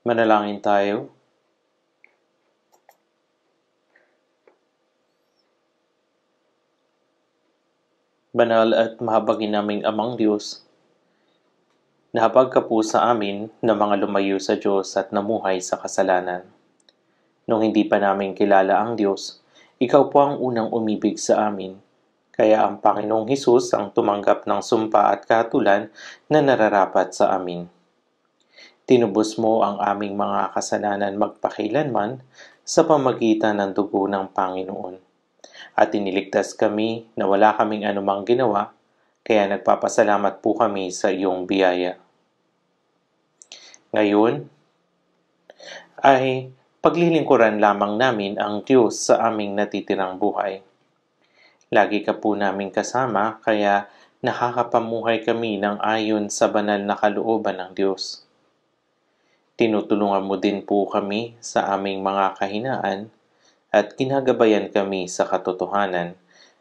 Manalangin tayo. Banal at mahabagin naming Amang Diyos, nahabag ka po sa amin na mga lumayo sa Diyos at namuhay sa kasalanan. Nung hindi pa namin kilala ang Diyos, ikaw po ang unang umibig sa amin. Kaya ang Panginoong Hesus ang tumanggap ng sumpa at kahatulan na nararapat sa amin. Tinubos mo ang aming mga kasalanan magpakailanman sa pamagitan ng dugo ng Panginoon. At iniligtas kami na wala kaming anumang ginawa, kaya nagpapasalamat po kami sa iyong biyaya. Ngayon ay paglilingkuran lamang namin ang Diyos sa aming natitirang buhay. Lagi ka po namin kasama, kaya nakakapamuhay kami ng ayon sa banal na kalooban ng Diyos. Tinutulungan mo din po kami sa aming mga kahinaan at ginagabayan kami sa katotohanan.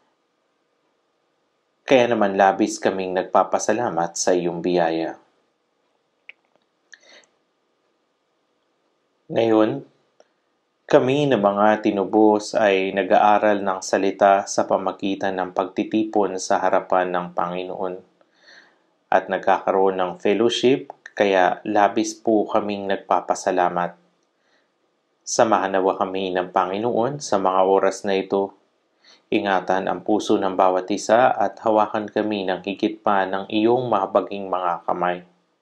Kaya naman labis kaming nagpapasalamat sa iyong biyaya. Ngayon, kami na mga tinubos ay nag-aaral ng salita sa pamagitan ng pagtitipon sa harapan ng Panginoon at nagkakaroon ng fellowship, kaya labis po kaming nagpapasalamat. Samahan nawa kami ng Panginoon sa mga oras na ito. Ingatan ang puso ng bawat isa at hawakan kami ng higit pa ng iyong mahabaging mga kamay.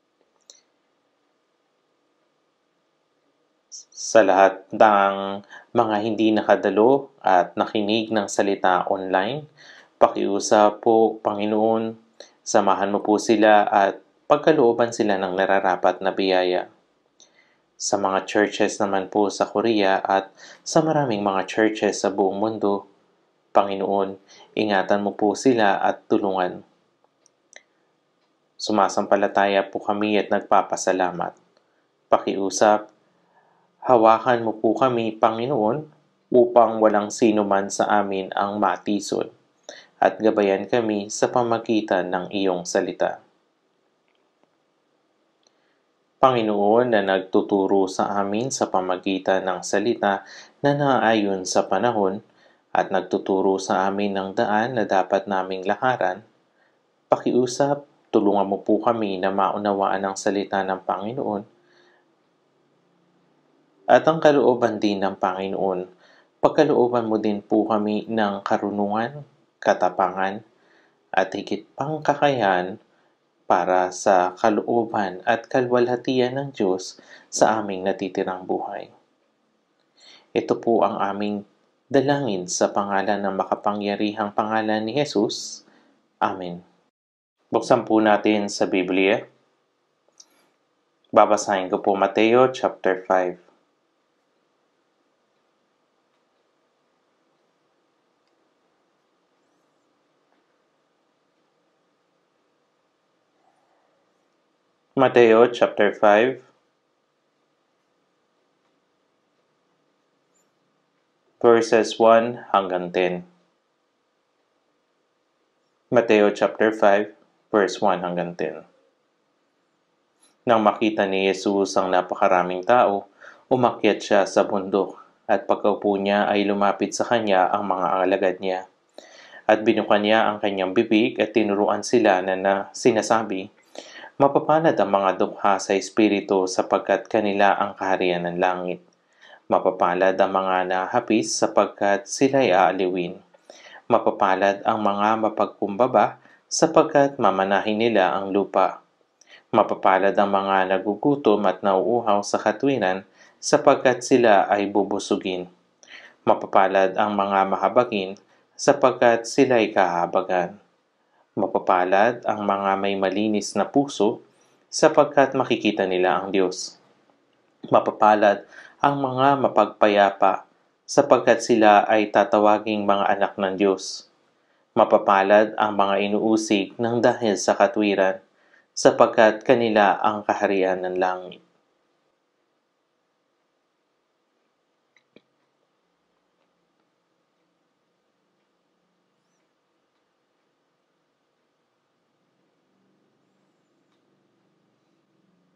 Sa lahat ng mga hindi nakadalo at nakinig ng salita online, pakiusap po, Panginoon, samahan mo po sila at pagkalooban sila ng nararapat na biyaya. Sa mga churches naman po sa Korea at sa maraming mga churches sa buong mundo, Panginoon, ingatan mo po sila at tulungan. Sumasampalataya po kami at nagpapasalamat. Pakiusap, hawakan mo po kami, Panginoon, upang walang sino man sa amin ang matisod at gabayan kami sa pamagitan ng iyong salita. Panginoon na nagtuturo sa amin sa pamagitan ng salita na naayon sa panahon at nagtuturo sa amin ng daan na dapat naming lakaran, pakiusap, tulungan mo po kami na maunawaan ang salita ng Panginoon at ang kalooban din ng Panginoon. Pagkalooban mo din po kami ng karunungan, katapangan, at higit pang kakayahan para sa kalooban at kalwalhatian ng Diyos sa aming natitirang buhay. Ito po ang aming dalangin sa pangalan ng makapangyarihang pangalan ni Jesus. Amen. Buksan po natin sa Biblia. Babasahin ko po Mateo chapter 5. Mateo chapter 5, verses 1 hanggang 10. Mateo chapter 5, verse 1 hanggang 10. Nang makita ni Jesus ang napakaraming tao, umakyat siya sa bundok, at pagkaupo niya ay lumapit sa kanya ang mga alagad niya. At binukan niya ang kanyang bibig at tinuruan sila na sinasabi, "Mapapalad ang mga dukha sa espiritu sapagkat kanila ang kaharian ng langit. Mapapalad ang mga nahapis sapagkat sila'y aaliwin. Mapapalad ang mga mapagkumbaba sapagkat mamanahin nila ang lupa. Mapapalad ang mga nagugutom at nauuhaw sa katwiran sapagkat sila ay bubusugin. Mapapalad ang mga mahabagin sapagkat sila'y kahabagan. Mapapalad ang mga may malinis na puso, sapagkat makikita nila ang Diyos. Mapapalad ang mga mapagpayapa, sapagkat sila ay tatawaging mga anak ng Diyos. Mapapalad ang mga inuusig ng dahil sa katwiran, sapagkat kanila ang kaharian ng langit.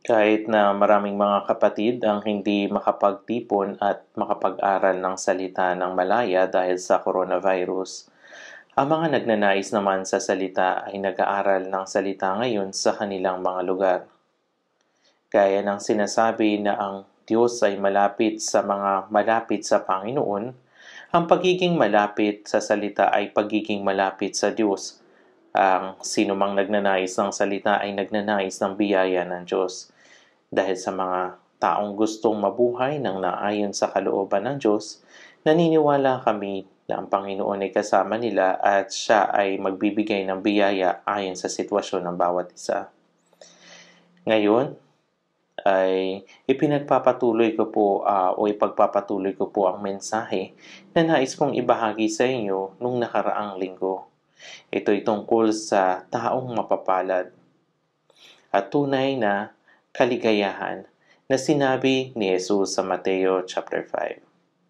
Kahit na maraming mga kapatid ang hindi makapagtipon at makapag-aral ng salita ng malaya dahil sa coronavirus, ang mga nagnanais naman sa salita ay nag-aaral ng salita ngayon sa kanilang mga lugar. Gaya ng sinasabi na ang Diyos ay malapit sa mga malapit sa Panginoon, ang pagiging malapit sa salita ay pagiging malapit sa Diyos. Ang sinumang nagnanais ng salita ay nagnanais ng biyaya ng Diyos. Dahil sa mga taong gustong mabuhay ng naayon sa kalooban ng Diyos, naniniwala kami na ang Panginoon ay kasama nila at Siya ay magbibigay ng biyaya ayon sa sitwasyon ng bawat isa. Ngayon, ay ipagpapatuloy ko po ang mensahe na nais kong ibahagi sa inyo nung nakaraang linggo. Ito'y tungkol sa taong mapapalad at tunay na kaligayahan na sinabi ni Jesus sa Mateo chapter 5.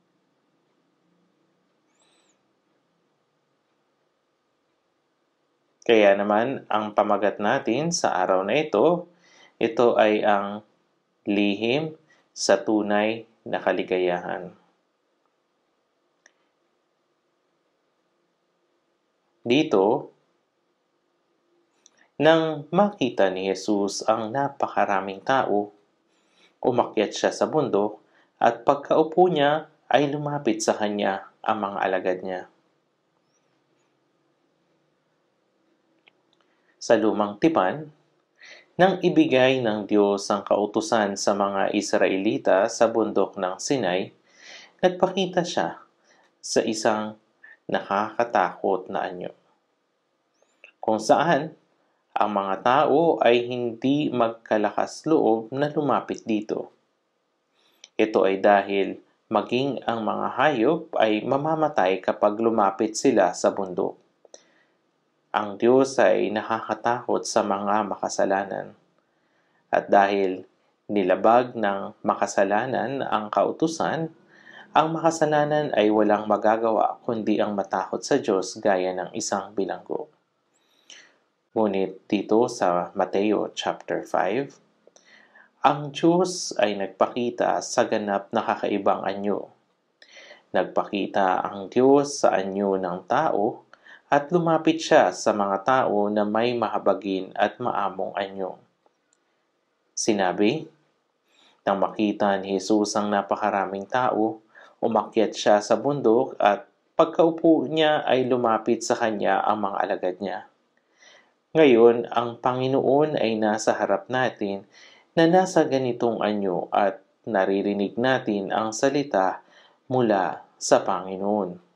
Kaya naman, ang pamagat natin sa araw na ito ay ang lihim sa tunay na kaligayahan. Dito, nang makita ni Jesus ang napakaraming tao, umakyat siya sa bundok at pagkaupo niya ay lumapit sa kanya ang mga alagad niya. Sa lumang tipan, nang ibigay ng Diyos ang kautusan sa mga Israelita sa bundok ng Sinai, nagpakita siya sa isang nakakatakot na anyo, kung saan ang mga tao ay hindi magkalakas loob na lumapit dito. Ito ay dahil maging ang mga hayop ay mamamatay kapag lumapit sila sa bundok. Ang Diyos ay nakakatakot sa mga makasalanan. At dahil nilabag ng makasalanan ang kautusan, ang makasalanan ay walang magagawa kundi ang matakot sa Diyos gaya ng isang bilanggo. Ngunit dito sa Mateo chapter 5, ang Diyos ay nagpakita sa ganap na kakaibang anyo. Nagpakita ang Diyos sa anyo ng tao at lumapit siya sa mga tao na may mahabagin at maamong anyo. Sinabi, nang makita ni Jesus ang napakaraming tao, umakyat siya sa bundok at pagkaupo niya ay lumapit sa kanya ang mga alagad niya. Ngayon, ang Panginoon ay nasa harap natin na nasa ganitong anyo at naririnig natin ang salita mula sa Panginoon.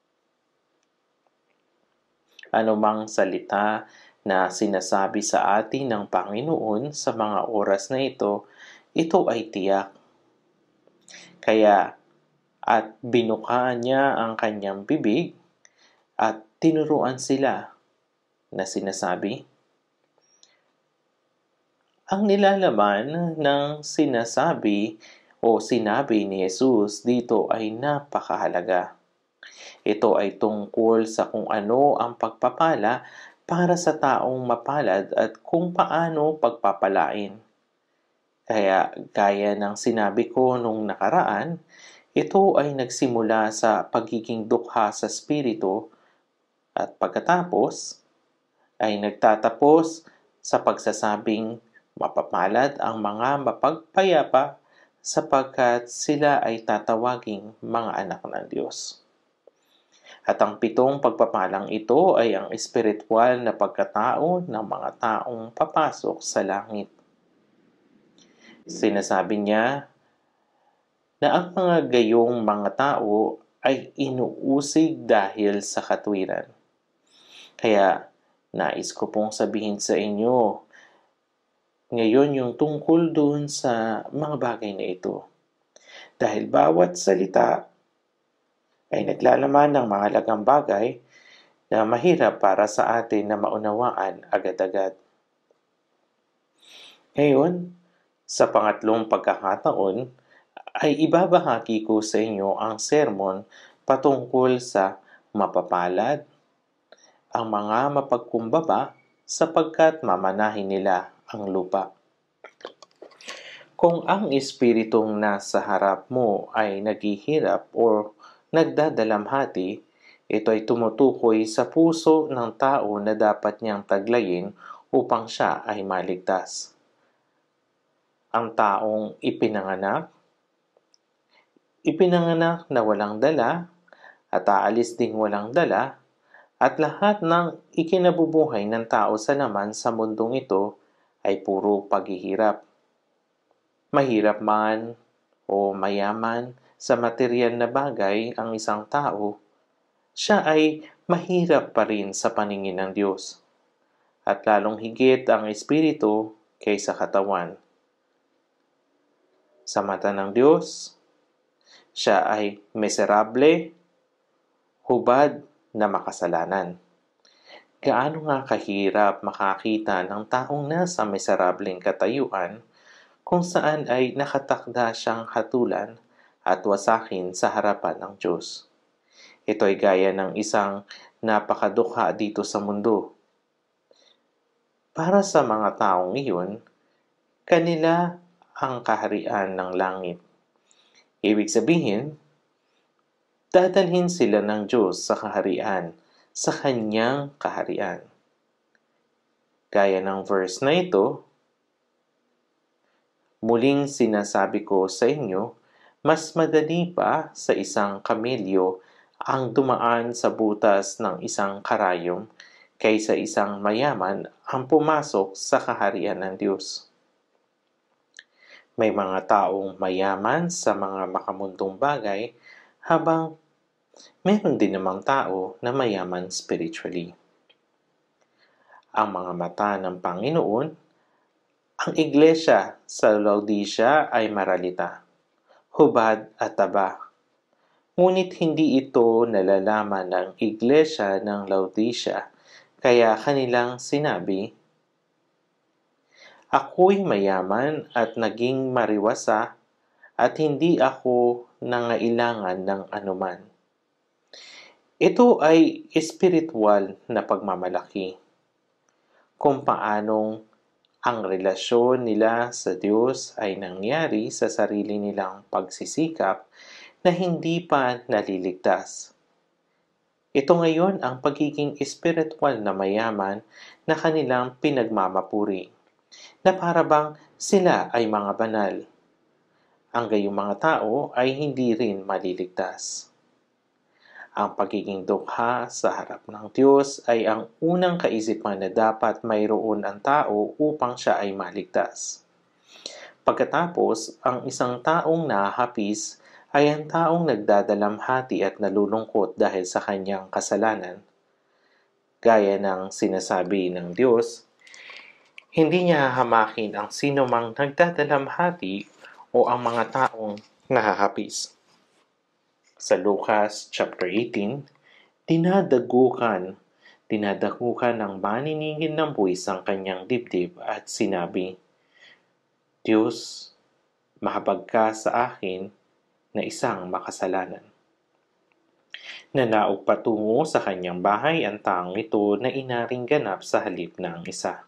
Anumang salita na sinasabi sa atin ng Panginoon sa mga oras na ito ay tiyak. Kaya, at binukaan niya ang kanyang bibig at tinuruan sila na sinasabi, ang nilalaman ng sinabi ni Jesus dito ay napakahalaga. Ito ay tungkol sa kung ano ang pagpapala para sa taong mapalad at kung paano pagpapalain. Kaya gaya ng sinabi ko nung nakaraan, ito ay nagsimula sa pagiging dukha sa spirito at pagkatapos ay nagtatapos sa pagsasabing mapapalad ang mga mapagpayapa sapagkat sila ay tatawaging mga anak ng Diyos. At ang 7 pagpapalang ito ay ang espiritual na pagkatao ng mga taong papasok sa langit. Sinasabi niya na ang mga gayong mga tao ay inuusig dahil sa katwiran. Kaya nais ko pong sabihin sa inyo ngayon yung tungkol doon sa mga bagay na ito. Dahil bawat salita ay naglalaman ng mahalagang bagay na mahirap para sa atin na maunawaan agad-agad. Ngayon, sa pangatlong pagkakataon, ay ibabahagi ko sa inyo ang sermon patungkol sa mapapalad, ang mga mapagkumbaba sapagkat mamanahin nila ang lupa. Kung ang espiritong nasa harap mo ay naghihirap o nagdadalamhati, ito ay tumutukoy sa puso ng tao na dapat niyang taglayin upang siya ay maligtas. Ang taong ipinanganak na walang dala at aalis ding walang dala, at lahat ng ikinabubuhay ng tao sa laman sa mundong ito ay puro paghihirap. Mahirap man o mayaman sa material na bagay ang isang tao, siya ay mahirap pa rin sa paningin ng Diyos. At lalong higit ang espiritu kaysa katawan. Sa mata ng Diyos, siya ay miserable, hubad na makasalanan. Gaano nga kahirap makakita ng taong nasa miserableng katayuan kung saan ay nakatakda siyang hatulan at wasakin sa harapan ng Diyos. Ito ay gaya ng isang napakadukha dito sa mundo. Para sa mga taong iyon, kanila ang kaharian ng langit. Ibig sabihin, dadalhin sila ng Diyos sa kaharian, sa kanyang kaharian. Gaya ng verse na ito, muling sinasabi ko sa inyo, mas madali pa sa isang kamelyo ang dumaan sa butas ng isang karayom kaysa isang mayaman ang pumasok sa kaharian ng Diyos. May mga taong mayaman sa mga makamundong bagay habang meron din namang tao na mayaman spiritually. Ang mga mata ng Panginoon, ang iglesia sa Laodicea ay maralita, hubad at taba. Ngunit hindi ito nalalaman ng iglesia ng Laodicea, kaya kanilang sinabi, ako'y mayaman at naging mariwasa at hindi ako nangailangan ng anuman. Ito ay espiritual na pagmamalaki. Kung paanong ang relasyon nila sa Diyos ay nangyari sa sarili nilang pagsisikap na hindi pa naliligtas. Ito ngayon ang pagiging espiritual na mayaman na kanilang pinagmamapuri, na para bang sila ay mga banal. Ang gayong mga tao ay hindi rin maliligtas. Ang pagiging dukha sa harap ng Diyos ay ang unang kaisipan na dapat mayroon ang tao upang siya ay maligtas. Pagkatapos, ang isang taong nahahapis ay ang taong nagdadalamhati at nalulungkot dahil sa kanyang kasalanan. Gaya ng sinasabi ng Diyos, hindi niya hahamakin ang sino mang nagdadalamhati o ang mga taong nahahapis. Sa Lucas chapter 18, dinadagukan ng maniningil ng buwis ang kanyang dibdib at sinabi, Diyos, mahabag ka sa akin na isang makasalanan. Nanaog patungo sa kanyang bahay ang taong ito na inaring ganap sa halip ng isa.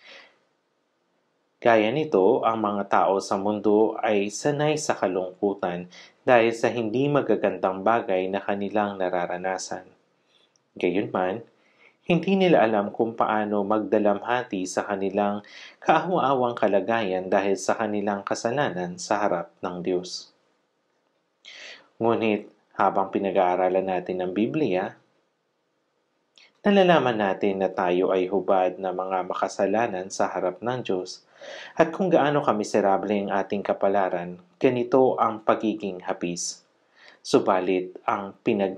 Gaya nito, ang mga tao sa mundo ay sanay sa kalungkutan dahil sa hindi magagandang bagay na kanilang nararanasan. Gayunman, hindi nila alam kung paano magdalamhati sa kanilang kaawa-awang kalagayan dahil sa kanilang kasalanan sa harap ng Diyos. Ngunit, habang pinag-aaralan natin ang Biblia, nalalaman natin na tayo ay hubad na mga makasalanan sa harap ng Diyos at kung gaano kamiserable ang ating kapalaran, ganito ang pagiging hapis. Subalit ang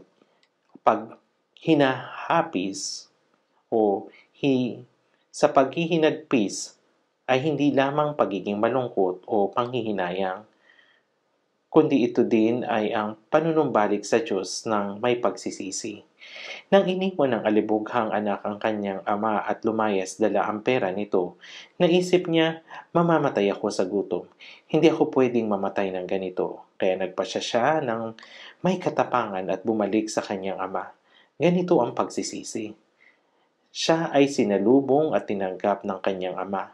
paghinahapis o sa paghihinagpis ay hindi lamang pagiging malungkot o panghihinayang, kundi ito din ay ang panunumbalik sa Diyos ng may pagsisisi. Nang iniwan ng alibughang anak ang kanyang ama at lumayas dala ang pera nito, naisip niya, mamamatay ako sa gutom. Hindi ako pwedeng mamatay ng ganito. Kaya nagpasya siya ng may katapangan at bumalik sa kanyang ama. Ganito ang pagsisisi. Siya ay sinalubong at tinanggap ng kanyang ama.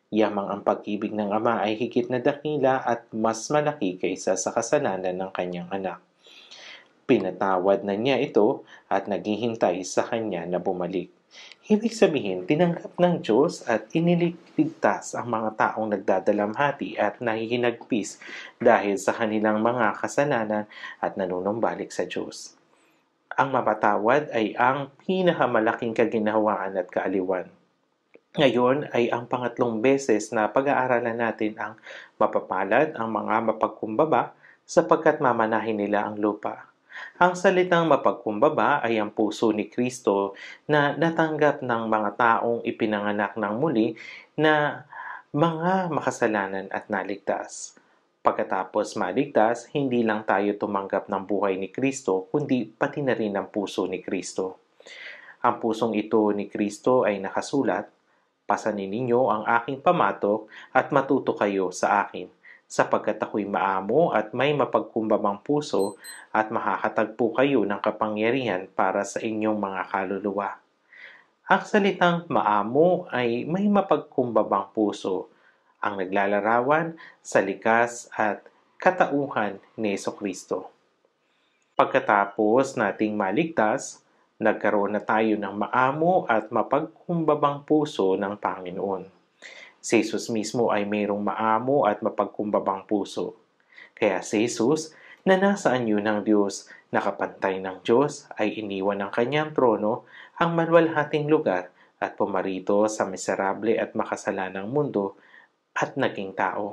Yamang ang pag-ibig ng Ama ay higit na dakila at mas malaki kaysa sa kasalanan ng kanyang anak. Pinatawad na niya ito at naghihintay sa kanya na bumalik. Ibig sabihin, tinanggap ng Diyos at iniligtas ang mga taong nagdadalamhati at nahihinagpis dahil sa kanilang mga kasalanan at nanunumbalik sa Diyos. Ang mapatawad ay ang pinakamalaking kaginhawaan at kaaliwan. Ngayon ay ang pangatlong beses na pag-aaralan natin ang mapapalad ang mga mapagkumbaba sapagkat mamanahin nila ang lupa. Ang salitang mapagkumbaba ay ang puso ni Kristo na natanggap ng mga taong ipinanganak ng muli na mga makasalanan at naligtas. Pagkatapos maligtas, hindi lang tayo tumanggap ng buhay ni Kristo, kundi pati na rin ang puso ni Kristo. Ang pusong ito ni Kristo ay nakasulat, "Pasanin ninyo ang aking pamatok at matuto kayo sa akin, sapagkat ako'y maamo at may mapagkumbabang puso at makakatagpo kayo ng kapangyarihan para sa inyong mga kaluluwa." Ang salitang maamo ay may mapagkumbabang puso, ang naglalarawan sa likas at katauhan ni Jesucristo. Pagkatapos nating maligtas, nagkaroon na tayo ng maamo at mapagkumbabang puso ng Panginoon. Si Jesus mismo ay mayroong maamo at mapagkumbabang puso. Kaya si Jesus, na nasa anyo ng Diyos, nakapantay ng Diyos, ay iniwan ng kanyang trono, ang maluwalhating lugar, at pumarito sa miserable at makasalanang mundo, at naging tao.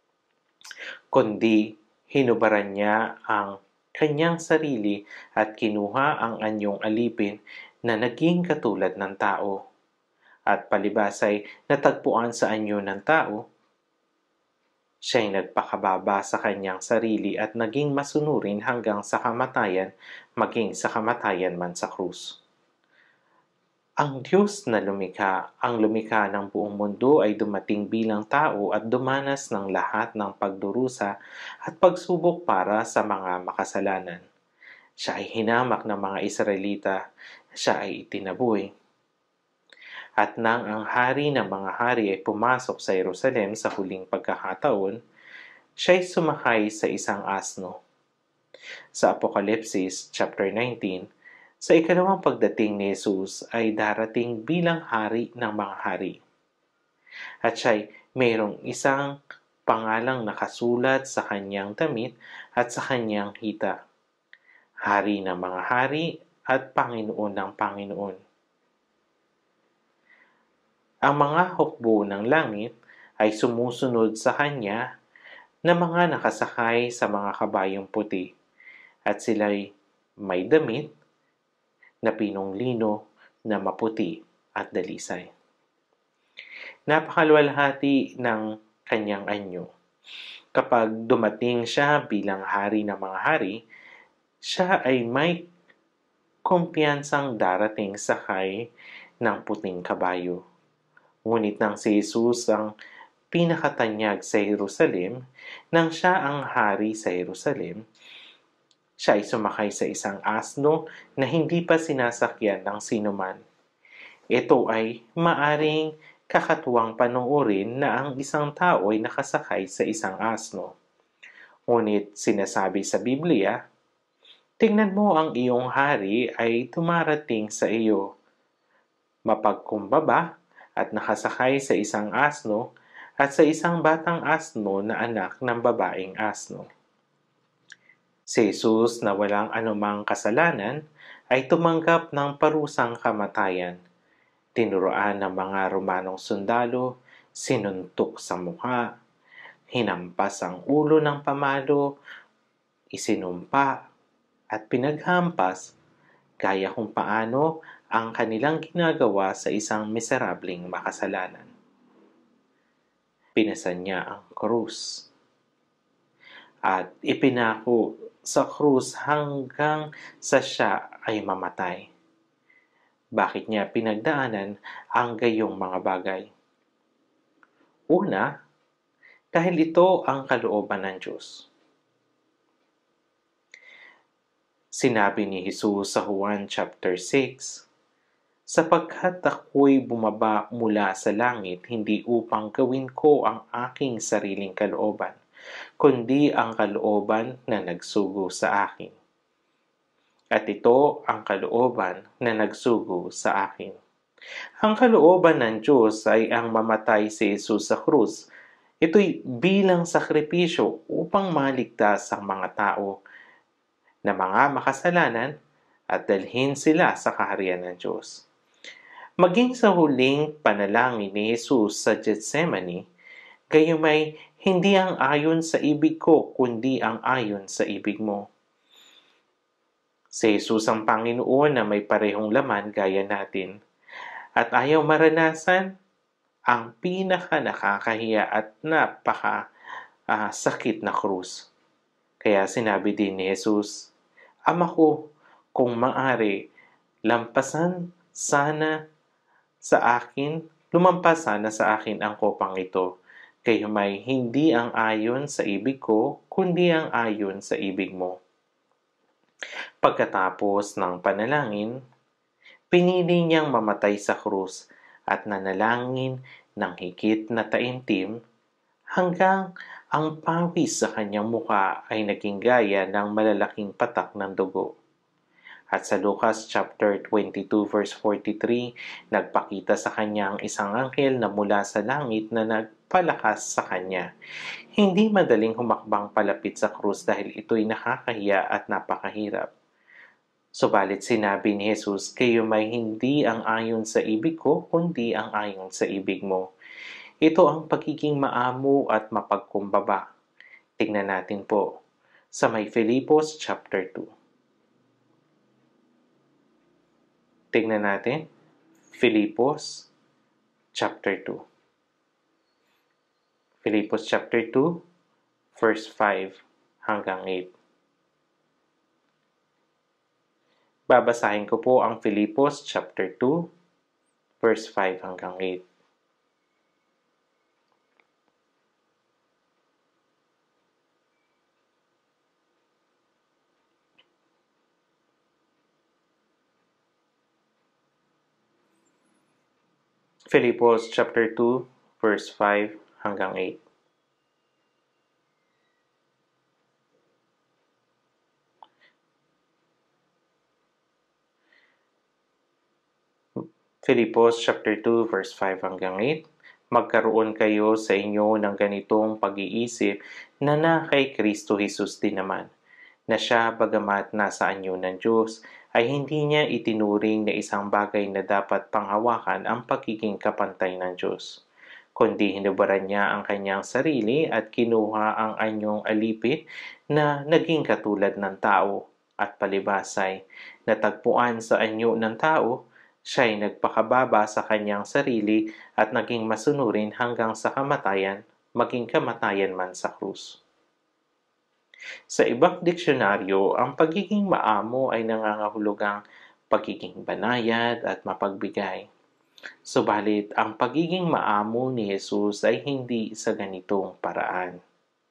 Kundi hinubaran niya ang kanyang sarili at kinuha ang anyong alipin na naging katulad ng tao. At palibas ay natagpuan sa anyo ng tao, siya'y nagpakababa sa kanyang sarili at naging masunurin hanggang sa kamatayan, maging sa kamatayan man sa krus. Ang Diyos na lumikha, ang lumikha ng buong mundo ay dumating bilang tao at dumanas ng lahat ng pagdurusa at pagsubok para sa mga makasalanan. Siya ay hinamak ng mga Israelita, siya ay itinaboy. At nang ang hari ng mga hari ay pumasok sa Jerusalem sa huling pagkakataon, siya ay sumakay sa isang asno. Sa Apokalipsis chapter 19, sa ikalawang pagdating ni Jesus ay darating bilang hari ng mga hari. At siya'y mayroong isang pangalang nakasulat sa kanyang damit at sa kanyang hita. Hari ng mga hari at Panginoon ng Panginoon. Ang mga hukbo ng langit ay sumusunod sa kanya na mga nakasakay sa mga kabayong puti, at sila'y may damit na pinong lino na maputi at dalisay. Napakaluwalhati ng kanyang anyo. Kapag dumating siya bilang hari ng mga hari, siya ay may kumpiyansang darating sakay ng puting kabayo. Ngunit nang si Jesus ang pinakatanyag sa Jerusalem, nang siya ang hari sa Jerusalem, siya ay sumakay sa isang asno na hindi pa sinasakyan ng sinuman. Ito ay maaring kakatuwang panoorin na ang isang tao ay nakasakay sa isang asno. Ngunit sinasabi sa Biblia, "Tingnan mo, ang iyong hari ay tumarating sa iyo, mapagkumbaba at nakasakay sa isang asno at sa isang batang asno na anak ng babaeng asno." Si Jesus na walang anumang kasalanan ay tumanggap ng parusang kamatayan. Tinuruan ng mga Romanong sundalo, sinuntok sa mukha, hinampas ang ulo ng pamalo, isinumpa at pinaghampas gaya kung paano ang kanilang ginagawa sa isang miserableng makasalanan. Pinasan niya ang krus at ipinako sa krus hanggang sa siya ay mamatay. Bakit niya pinagdaanan ang gayong mga bagay? Una, dahil ito ang kalooban ng Diyos. Sinabi ni Jesus sa Juan chapter 6, Sapagkat ako'y bumaba mula sa langit, hindi upang gawin ko ang aking sariling kalooban, kundi ang kalooban na nagsugo sa akin. At ito ang kalooban na nagsugo sa akin. Ang kalooban ng Diyos ay ang mamatay si Jesus sa krus. Ito'y bilang sakripisyo upang maligtas ang mga tao na mga makasalanan at dalhin sila sa kaharian ng Diyos. Maging sa huling panalangin ni Jesus sa Gethsemane, gayumay hindi ang ayon sa ibig ko, kundi ang ayon sa ibig mo. Si Jesus ang Panginoon na may parehong laman gaya natin, at ayaw maranasan ang pinaka nakakahiya at sakit na krus. Kaya sinabi din ni Jesus, Ama ko, kung maaari, lumampas sana sa akin ang kopang ito, gayumay hindi ang ayon sa ibig ko, kundi ang ayon sa ibig mo. Pagkatapos ng panalangin, pinili niyang mamatay sa krus at nanalangin ng higit na taimtim hanggang ang pawis sa kanyang muka ay naging gaya ng malalaking patak ng dugo. At sa Lucas chapter 22 verse 43, nagpakita sa kanya ang isang anghel na mula sa langit na nagpalakas sa kanya. Hindi madaling humakbang palapit sa krus dahil ito'y nakakahiya at napakahirap. Subalit sinabi ni Jesus, kayo may hindi ang ayon sa ibig ko, kundi ang ayon sa ibig mo. Ito ang pagiging maamo at mapagkumbaba. Tingnan natin po sa may Filipos chapter 2. Tingnan natin, Filipos chapter 2. Filipos chapter 2, verse 5 hanggang 8. Babasahin ko po ang Filipos chapter 2, verse 5 hanggang 8. Filipos chapter 2, verse 5 hanggang 8. Filipos chapter 2, verse 5 hanggang 8. Magkaroon kayo sa inyo ng ganitong pag-iisip na kay Kristo Jesus din naman, na siya bagamat nasa anyo ng Diyos, ay hindi niya itinuring na isang bagay na dapat panghawakan ang pagiging kapantay ng Diyos, kundi hinubaran niya ang kanyang sarili at kinuha ang anyong alipin na naging katulad ng tao, at palibasay, natagpuan sa anyo ng tao, siya'y nagpakababa sa kanyang sarili at naging masunurin hanggang sa kamatayan, maging kamatayan man sa krus. Sa ibang diksyonaryo, ang pagiging maamo ay nangangahulugang pagiging banayad at mapagbigay. Subalit, ang pagiging maamo ni Jesus ay hindi sa ganitong paraan.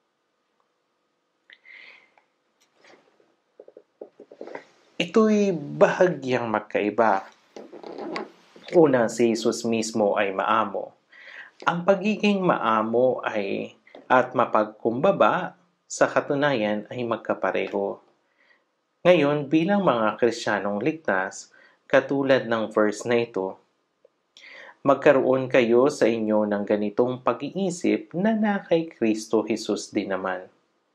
Ito'y bahagyang magkaiba. Una, si Jesus mismo ay maamo. Ang pagiging maamo at mapagkumbaba sa katunayan ay magkapareho. Ngayon, bilang mga Kristiyanong ligtas, katulad ng verse na ito, magkaroon kayo sa inyo ng ganitong pag-iisip na kay Kristo Jesus din naman.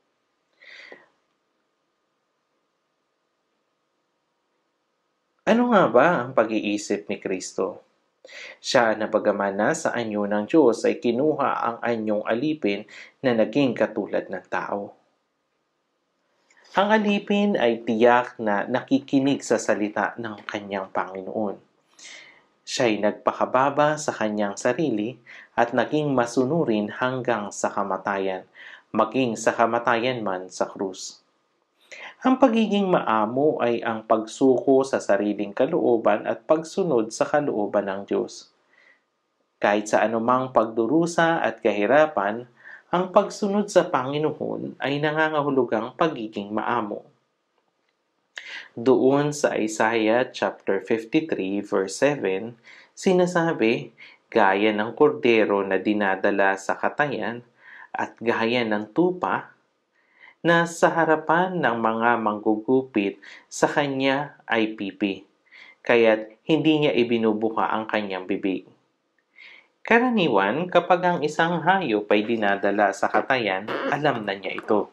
Ano nga ba ang pag-iisip ni Kristo? Siya na bagaman nasa anyo ng Diyos ay kinuha ang anyong alipin na naging katulad ng tao. Ang alipin ay tiyak na nakikinig sa salita ng kanyang Panginoon. Siya'y nagpakababa sa kanyang sarili at naging masunurin hanggang sa kamatayan, maging sa kamatayan man sa krus. Ang pagiging maamo ay ang pagsuko sa sariling kalooban at pagsunod sa kalooban ng Diyos. Kahit sa anumang pagdurusa at kahirapan, ang pagsunod sa Panginoon ay nangangahulugang pagiging maamo. Doon sa Isaiah chapter 53 verse 7, sinasabi, gaya ng kordero na dinadala sa katayan at gaya ng tupa na sa harapan ng mga manggugupit sa kanya ay pipi, kaya't hindi niya ibinubuka ang kanyang bibig. Karaniwan, kapag ang isang hayop ay dinadala sa katayan, alam na niya ito.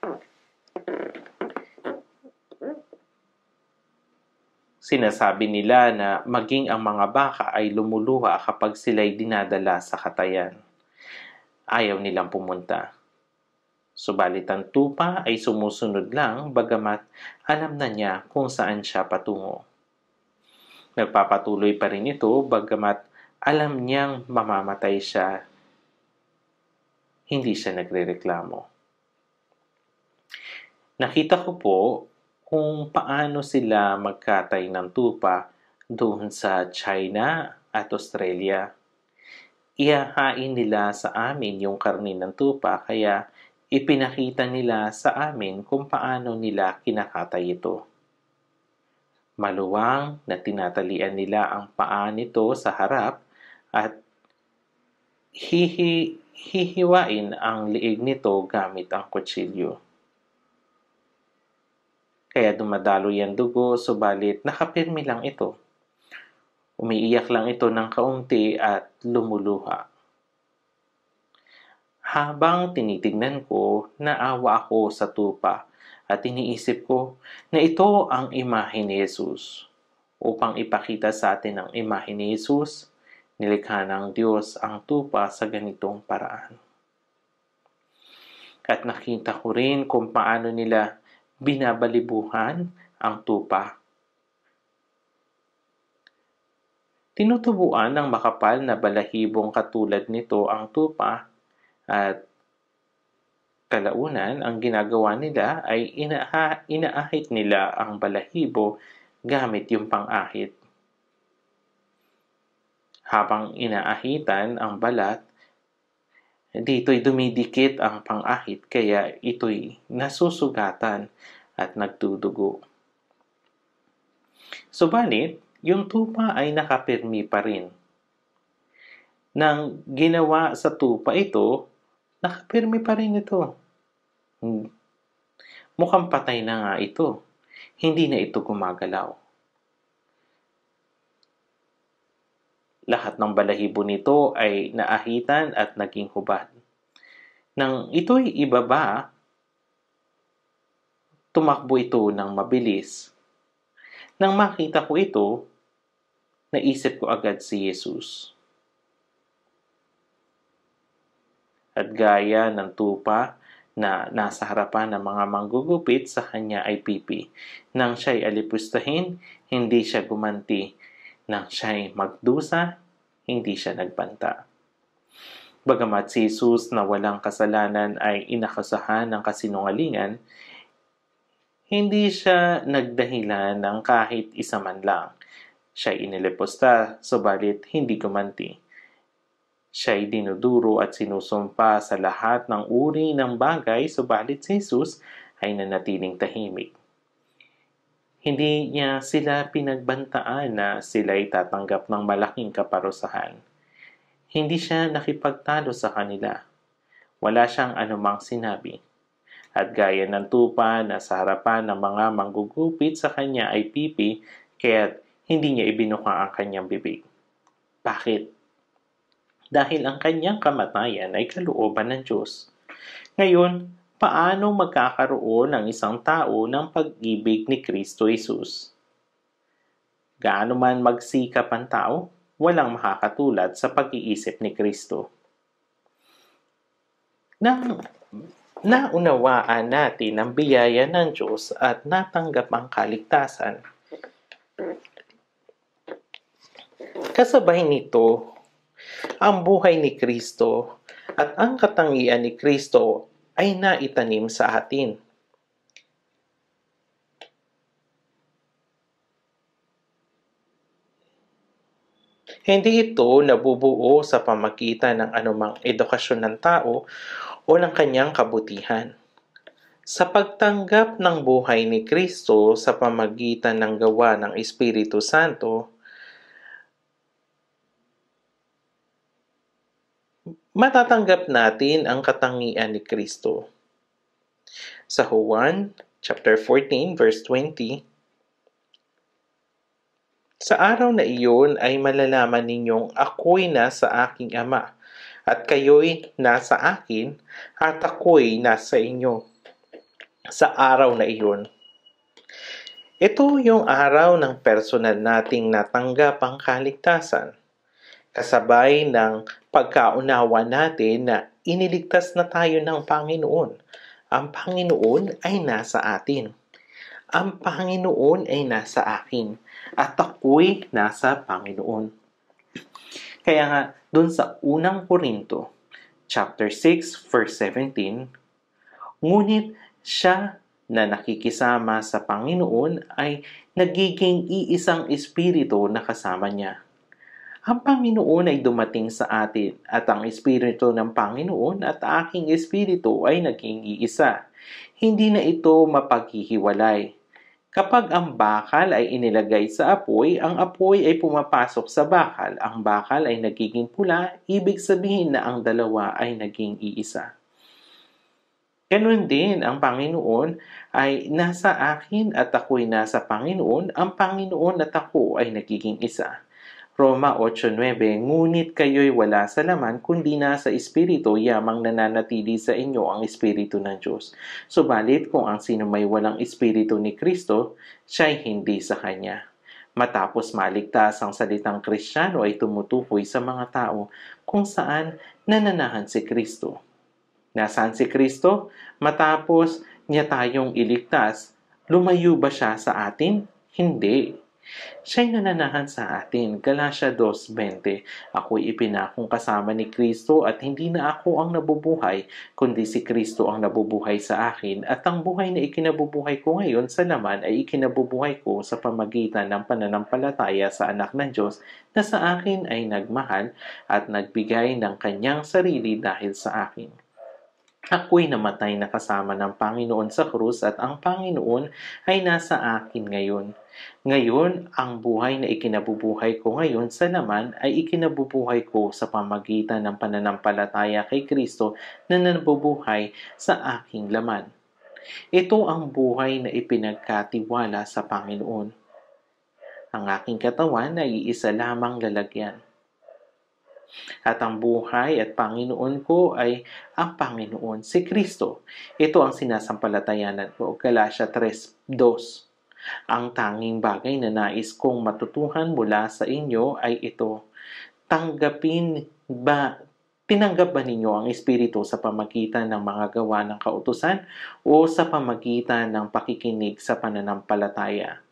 Sinasabi nila na maging ang mga baka ay lumuluha kapag sila'y dinadala sa katayan. Ayaw nilang pumunta. Subalit ang tupa ay sumusunod lang bagamat alam na niya kung saan siya patungo. Nagpapatuloy pa rin ito bagamat alam niyang mamamatay siya. Hindi siya nagrereklamo. Nakita ko po kung paano sila magkatay ng tupa doon sa China at Australia. Ihahain nila sa amin yung karne ng tupa kaya ipinakita nila sa amin kung paano nila kinakatay ito. Maluwang na tinatalian nila ang paa nito sa harap at hihiwain ang liig nito gamit ang kutsilyo. Kaya dumadalo yan dugo, subalit nakapirmi lang ito. Umiiyak lang ito ng kaunti at lumuluha. Habang tinitignan ko, naawa ako sa tupa at iniisip ko na ito ang imahe ni Jesus. Upang ipakita sa atin ang imahe ni Jesus, nilikha ng Diyos ang tupa sa ganitong paraan. At nakita ko rin kung paano nila binabalibuhan ang tupa. Tinutubuan ng makapal na balahibong katulad nito ang tupa at kalaunan ang ginagawa nila ay inaahit nila ang balahibo gamit yung pang-ahit. Habang inaahitan ang balat, dito'y dumidikit ang pang-ahit kaya ito'y nasusugatan at nagdudugo. Subalit, yung tupa ay nakapirmi pa rin. Nang ginawa sa tupa ito, nakapirmi pa rin ito. Mukhang patay na nga ito. Hindi na ito gumagalaw. Lahat ng balahibo nito ay naahitan at naging hubad. Nang ito'y ibaba, tumakbo ito ng mabilis. Nang makita ko ito, naisip ko agad si Jesus. At gaya ng tupa na nasa harapan ng mga manggugupit, sa kanya ay pipi. Nang siya'y alipustahin, hindi siya gumanti. Nang siya'y magdusa, hindi siya nagbanta. Bagamat si Jesus na walang kasalanan ay inakusahan ng kasinungalingan, hindi siya nagdahilan ng kahit isa man lang. Siya'y inilipusta, subalit hindi gumanti. Siya'y dinuduro at sinusumpa sa lahat ng uri ng bagay, subalit si Jesus ay nanatiling tahimik. Hindi niya sila pinagbantaan na sila'y tatanggap ng malaking kaparusahan. Hindi siya nakipagtalo sa kanila. Wala siyang anumang sinabi. At gaya ng tupa na sa harapan ng mga manggugupit, sa kanya ay pipi, kaya't hindi niya ibinuka ang kanyang bibig. Bakit? Dahil ang kanyang kamatayan ay kalooban ng Diyos. Ngayon, paano magkakaroon ng isang tao ng pag-ibig ni Kristo Jesus? Gaano man magsikap ang tao, walang makakatulad sa pag-iisip ni Kristo. Nang naunawaan natin ang biyaya ng Diyos at natanggap ang kaligtasan, kasabay nito ang buhay ni Kristo at ang katangian ni Kristo ay naitanim sa atin. Hindi ito nabubuo sa pamagitan ng anumang edukasyon ng tao o ng kanyang kabutihan. Sa pagtanggap ng buhay ni Kristo sa pamamagitan ng gawa ng Espiritu Santo, matatanggap natin ang katangian ni Kristo. Sa Juan chapter 14 verse 20, sa araw na iyon ay malalaman ninyong ako'y nasa aking Ama, at kayo'y nasa akin, at ako'y nasa inyo. Sa araw na iyon. Ito yung araw ng personal nating natanggap ang kaligtasan, kasabay ng pagkaunawa natin na iniligtas na tayo ng Panginoon. Ang Panginoon ay nasa atin. Ang Panginoon ay nasa akin. At ako'y nasa Panginoon. Kaya nga, dun sa unang Korinto, chapter 6, verse 17, ngunit siya na nakikisama sa Panginoon ay nagiging iisang espiritu na kasama niya. Ang Panginoon ay dumating sa atin at ang Espiritu ng Panginoon at aking Espiritu ay naging iisa. Hindi na ito mapaghihiwalay. Kapag ang bakal ay inilagay sa apoy, ang apoy ay pumapasok sa bakal. Ang bakal ay nagiging pula, ibig sabihin na ang dalawa ay naging iisa. Ganun din, ang Panginoon ay nasa akin at ako'y nasa Panginoon. Ang Panginoon at ako ay nagiging isa. Roma 8:9, ngunit kayo'y wala sa laman, kundi nasa Espiritu, yamang nananatili sa inyo ang Espiritu ng Diyos. Subalit kung ang sino may walang Espiritu ni Kristo, siya'y hindi sa Kanya. Matapos maligtas, ang salitang Kristiyano ay tumutukoy sa mga tao kung saan nananahan si Kristo. Nasaan si Kristo? Matapos niya tayong iligtas, lumayo ba siya sa atin? Hindi. Siya'y nananahan sa atin. Galatia 2:20, ako'y ipinakong kasama ni Kristo at hindi na ako ang nabubuhay, kundi si Kristo ang nabubuhay sa akin, at ang buhay na ikinabubuhay ko ngayon sa laman ay ikinabubuhay ko sa pamagitan ng pananampalataya sa anak ng Diyos na sa akin ay nagmahal at nagbigay ng kanyang sarili dahil sa akin. Ako'y namatay na kasama ng Panginoon sa krus at ang Panginoon ay nasa akin ngayon. Ngayon, ang buhay na ikinabubuhay ko ngayon sa laman ay ikinabubuhay ko sa pamagitan ng pananampalataya kay Kristo na nabubuhay sa aking laman. Ito ang buhay na ipinagkatiwala sa Panginoon. Ang aking katawan ay iisa lamang lalagyan. At ang buhay at Panginoon ko ay ang Panginoon, si Kristo. Ito ang sinasampalatayanan ko. Galatia 3:2. Ang tanging bagay na nais kong matutuhan mula sa inyo ay ito. Tinanggap ba ninyo ang Espiritu sa pamagitan ng mga gawa ng kautusan o sa pamagitan ng pakikinig sa pananampalataya?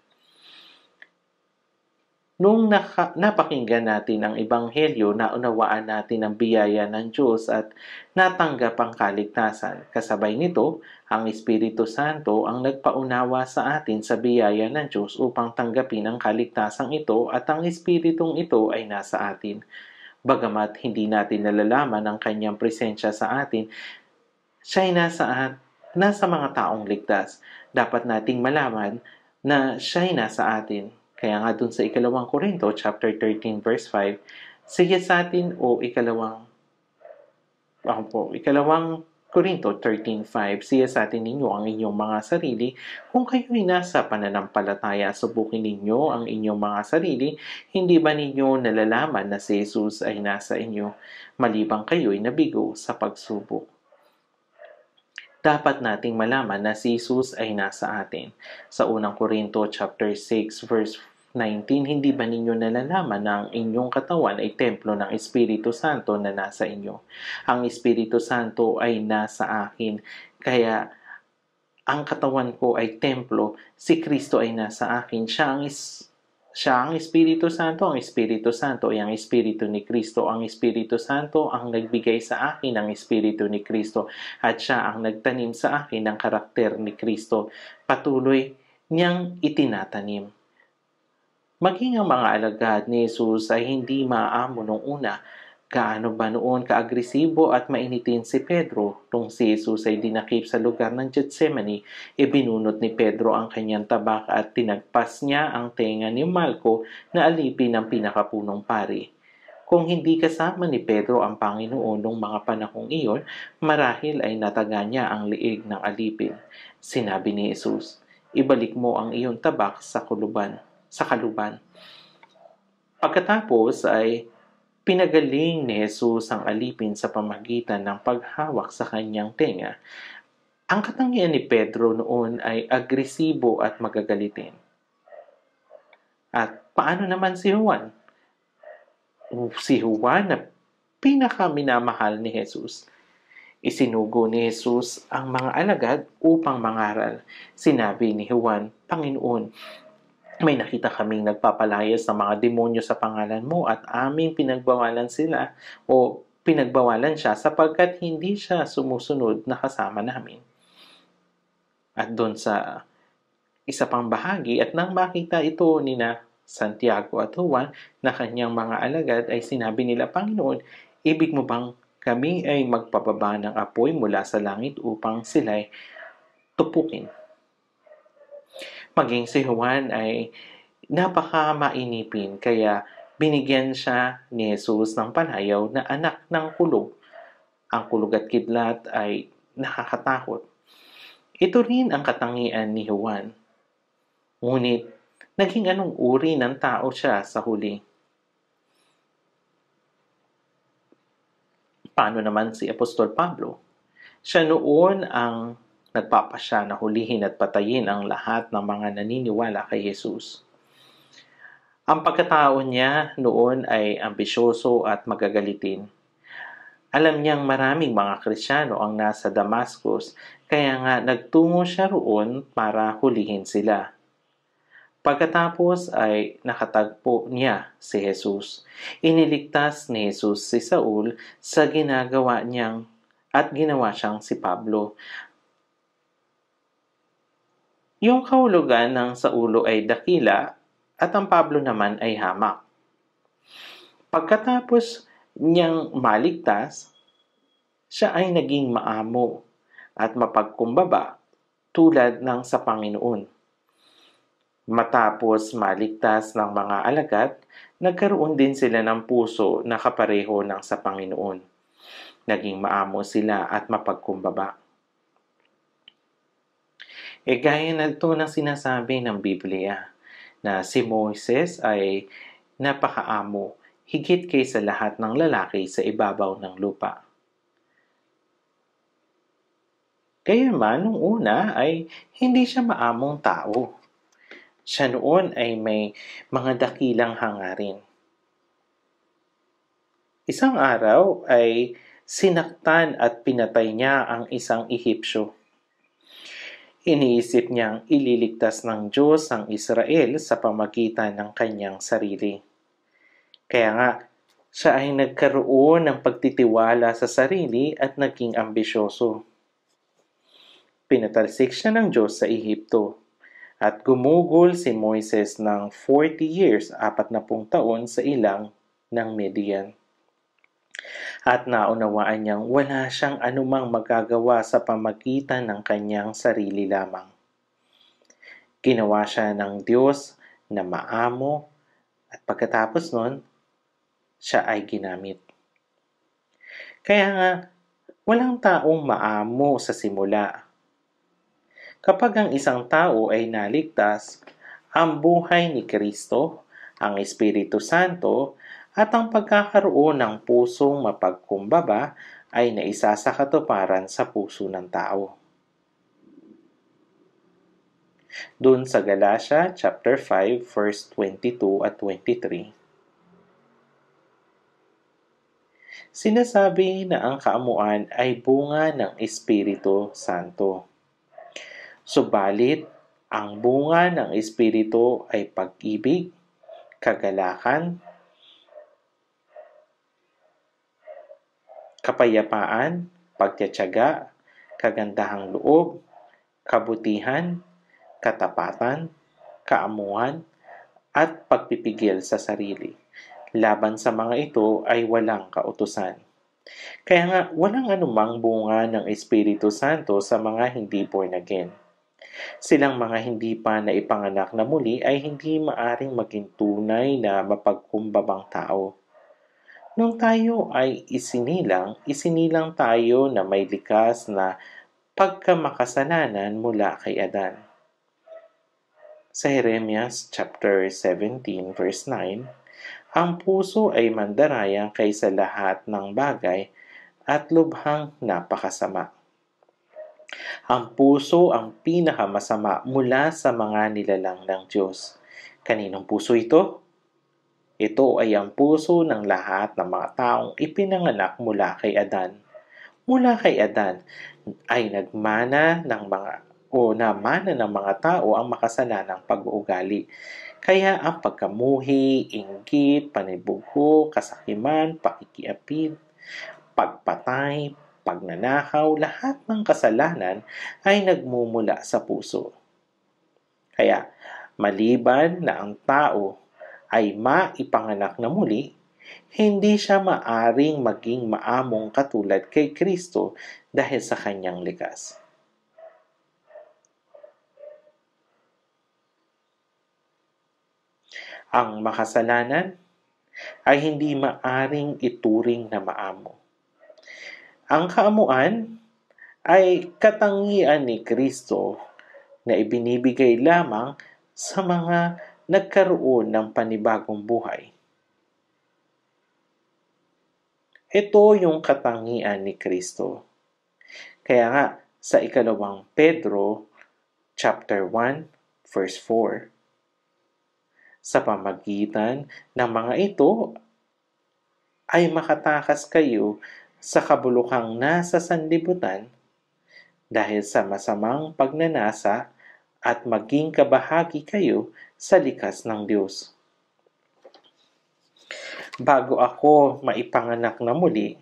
Nung napakinggan natin ang Ebanghelyo, naunawaan natin ang biyaya ng Diyos at natanggap ang kaligtasan. Kasabay nito, ang Espiritu Santo ang nagpaunawa sa atin sa biyaya ng Diyos upang tanggapin ang kaligtasan ito, at ang Espiritong ito ay nasa atin. Bagamat hindi natin nalalaman ang kanyang presensya sa atin, siya'y nasa mga taong ligtas. Dapat nating malaman na siya'y nasa atin. Kaya nga dun sa ikalawang Korinto, chapter 13, verse 5, siya sa atin o ikalawang Korinto 13:5, siya sa atin ninyo ang inyong mga sarili. Kung kayo'y nasa pananampalataya, subukin ninyo ang inyong mga sarili. Hindi ba ninyo nalalaman na si Jesus ay nasa inyo, malibang kayo'y nabigo sa pagsubok? Dapat nating malaman na si Jesus ay nasa atin. Sa unang Korinto chapter 6 verse 19, hindi ba ninyo nalalaman na ang inyong katawan ay templo ng Espiritu Santo na nasa inyo? Ang Espiritu Santo ay nasa akin, kaya ang katawan ko ay templo, si Kristo ay nasa akin. Siya ang Espiritu Santo. Ang Espiritu Santo ay ang Espiritu ni Kristo. Ang Espiritu Santo ang nagbigay sa akin ng Espiritu ni Kristo. At siya ang nagtanim sa akin ng karakter ni Kristo. Patuloy niyang itinatanim. Maging ang mga alagad ni Jesus ay hindi maaamo nung una. Gaano ba noon kaagresibo at mainitin si Pedro nung si Jesus ay dinakip sa lugar ng Gethsemane, ibinunot ni Pedro ang kanyang tabak at tinagpas niya ang tenga ni Malco na alipin ng pinakapunong pari. Kung hindi kasama ni Pedro ang Panginoon noong mga panahong iyon, marahil ay nataga niya ang liig ng alipin. Sinabi ni Jesus, "Ibalik mo ang iyong tabak sa kaluban." Pagkatapos ay pinagaling ni Jesus ang alipin sa pamagitan ng paghawak sa kanyang tenga. Ang katangian ni Pedro noon ay agresibo at magagalitin. At paano naman si Juan? Si Juan na pinakaminamahal ni Jesus. Isinugo ni Jesus ang mga alagad upang mangaral. Sinabi ni Juan, "Panginoon, may nakita kaming nagpapalayas ng mga demonyo sa pangalan mo at aming pinagbawalan siya sapagkat hindi siya sumusunod na kasama namin." At doon sa isa pang bahagi, at nang makita ito nina Santiago at Juan na kanyang mga alagad, ay sinabi nila, "Panginoon, ibig mo bang kami ay magpababa ng apoy mula sa langit upang sila'y tupukin?" Maging si Juan ay napaka-mainipin, kaya binigyan siya ni Jesus ng panayaw na anak ng kulog. Ang kulog at kidlat ay nakakatakot. Ito rin ang katangian ni Juan. Ngunit, naging anong uri ng tao siya sa huli? Paano naman si Apostol Pablo? Siya noon ang nagpapasya na hulihin at patayin ang lahat ng mga naniniwala kay Jesus. Ang pagkatao niya noon ay ambisyoso at magagalitin. Alam niyang maraming mga Kristiyano ang nasa Damascus, kaya nga nagtungo siya roon para hulihin sila. Pagkatapos ay nakatagpo niya si Jesus. Iniligtas ni Jesus si Saul sa ginagawa niyang at ginawa siyang si Pablo. Yung kahulugan ng Saulo ay dakila at ang Pablo naman ay hamak. Pagkatapos niyang maligtas, siya ay naging maamo at mapagkumbaba tulad ng sa Panginoon. Matapos maligtas ng mga alagad, nagkaroon din sila ng puso na kapareho ng sa Panginoon. Naging maamo sila at mapagkumbaba. Gaya na ito ng sinasabi ng Biblia, na si Moises ay napakaamo, higit kaysa lahat ng lalaki sa ibabaw ng lupa. Kaya man, nung una ay hindi siya maamong tao. Siya noon ay may mga dakilang hangarin. Isang araw ay sinaktan at pinatay niya ang isang Ehipsyo. Iniisip niyang ililigtas ng Diyos ang Israel sa pamagitan ng kanyang sarili. Kaya nga, siya ay nagkaroon ng pagtitiwala sa sarili at naging ambisyoso. Pinatalsik siya ng Diyos sa Ehipto at gumugol si Moises ng 40 years, 40 taon sa ilang ng Midian. At naunawaan niyang wala siyang anumang magagawa sa pamagitan ng kanyang sarili lamang. Ginawa siya ng Diyos na maamo at pagkatapos nun, siya ay ginamit. Kaya nga, walang taong maamo sa simula. Kapag ang isang tao ay naligtas, ang buhay ni Kristo, ang Espiritu Santo, at ang pagkakaroon ng pusong mapagkumbaba ay naisasakatuparan sa puso ng tao. Doon sa Galatia chapter 5 verse 22 at 23. Sinasabi na ang kaamuan ay bunga ng Espiritu Santo. Subalit, ang bunga ng Espiritu ay pag-ibig, kagalakan, kapayapaan, pagtitiyaga, kagandahang loob, kabutihan, katapatan, kaamuhan, at pagpipigil sa sarili. Laban sa mga ito ay walang kautusan. Kaya nga, walang anumang bunga ng Espiritu Santo sa mga hindi born again. Silang mga hindi pa naipanganak na muli ay hindi maaring maging tunay na mapagkumbabang tao. Nung tayo ay isinilang tayo na may likas na pagkamakasalanan mula kay Adan. Sa Jeremias chapter 17 verse 9, ang puso ay mandaraya kaysa lahat ng bagay at lubhang napakasama. Ang puso ang pinakamasama mula sa mga nilalang ng Diyos. Kaninong puso ito? Ito ay ang puso ng lahat ng mga taong ipinanganak mula kay Adan. Mula kay Adan ay namana ng mga tao ang makasalanang pag-uugali. Kaya ang pagkamuhi, inggit, panibugho, kasakiman, pakikiapid, pagpatay, pagnanakaw, lahat ng kasalanan ay nagmumula sa puso. Kaya, maliban na ang tao ay maipanganak na muli, hindi siya maaring maging maamong katulad kay Kristo dahil sa kanyang likas. Ang makasalanan ay hindi maaring ituring na maamo. Ang kaamuan ay katangian ni Kristo na ibinibigay lamang sa mga nagkaroon ng panibagong buhay. Ito yung katangian ni Kristo. Kaya nga, sa ikalawang Pedro, chapter 1, verse 4, sa pamagitan ng mga ito ay makatakas kayo sa kabulukang nasa sanlibutan dahil sa masamang pagnanasa at maging kabahagi kayo sa likas ng Diyos. Bago ako maipanganak na muli,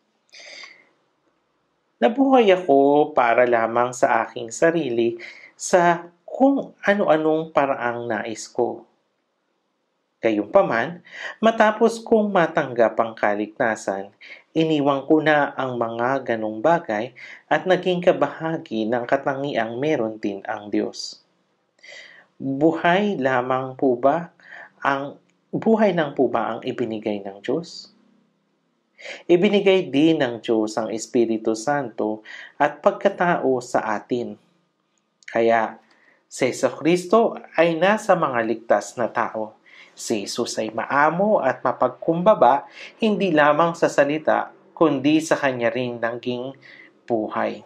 nabuhay ako para lamang sa aking sarili sa kung ano-anong paraang nais ko. Gayunpaman, matapos kong matanggap ang kaligtasan, iniwan ko na ang mga ganong bagay at naging kabahagi ng katangiang meron din ang Diyos. Buhay lang po ba ang ibinigay ng Diyos? Ibinigay din ng Diyos ang Espiritu Santo at pagkatao sa atin. Kaya, si Jesucristo ay nasa mga ligtas na tao. Si Jesus ay maamo at mapagkumbaba, hindi lamang sa salita, kundi sa kanya rin naging buhay.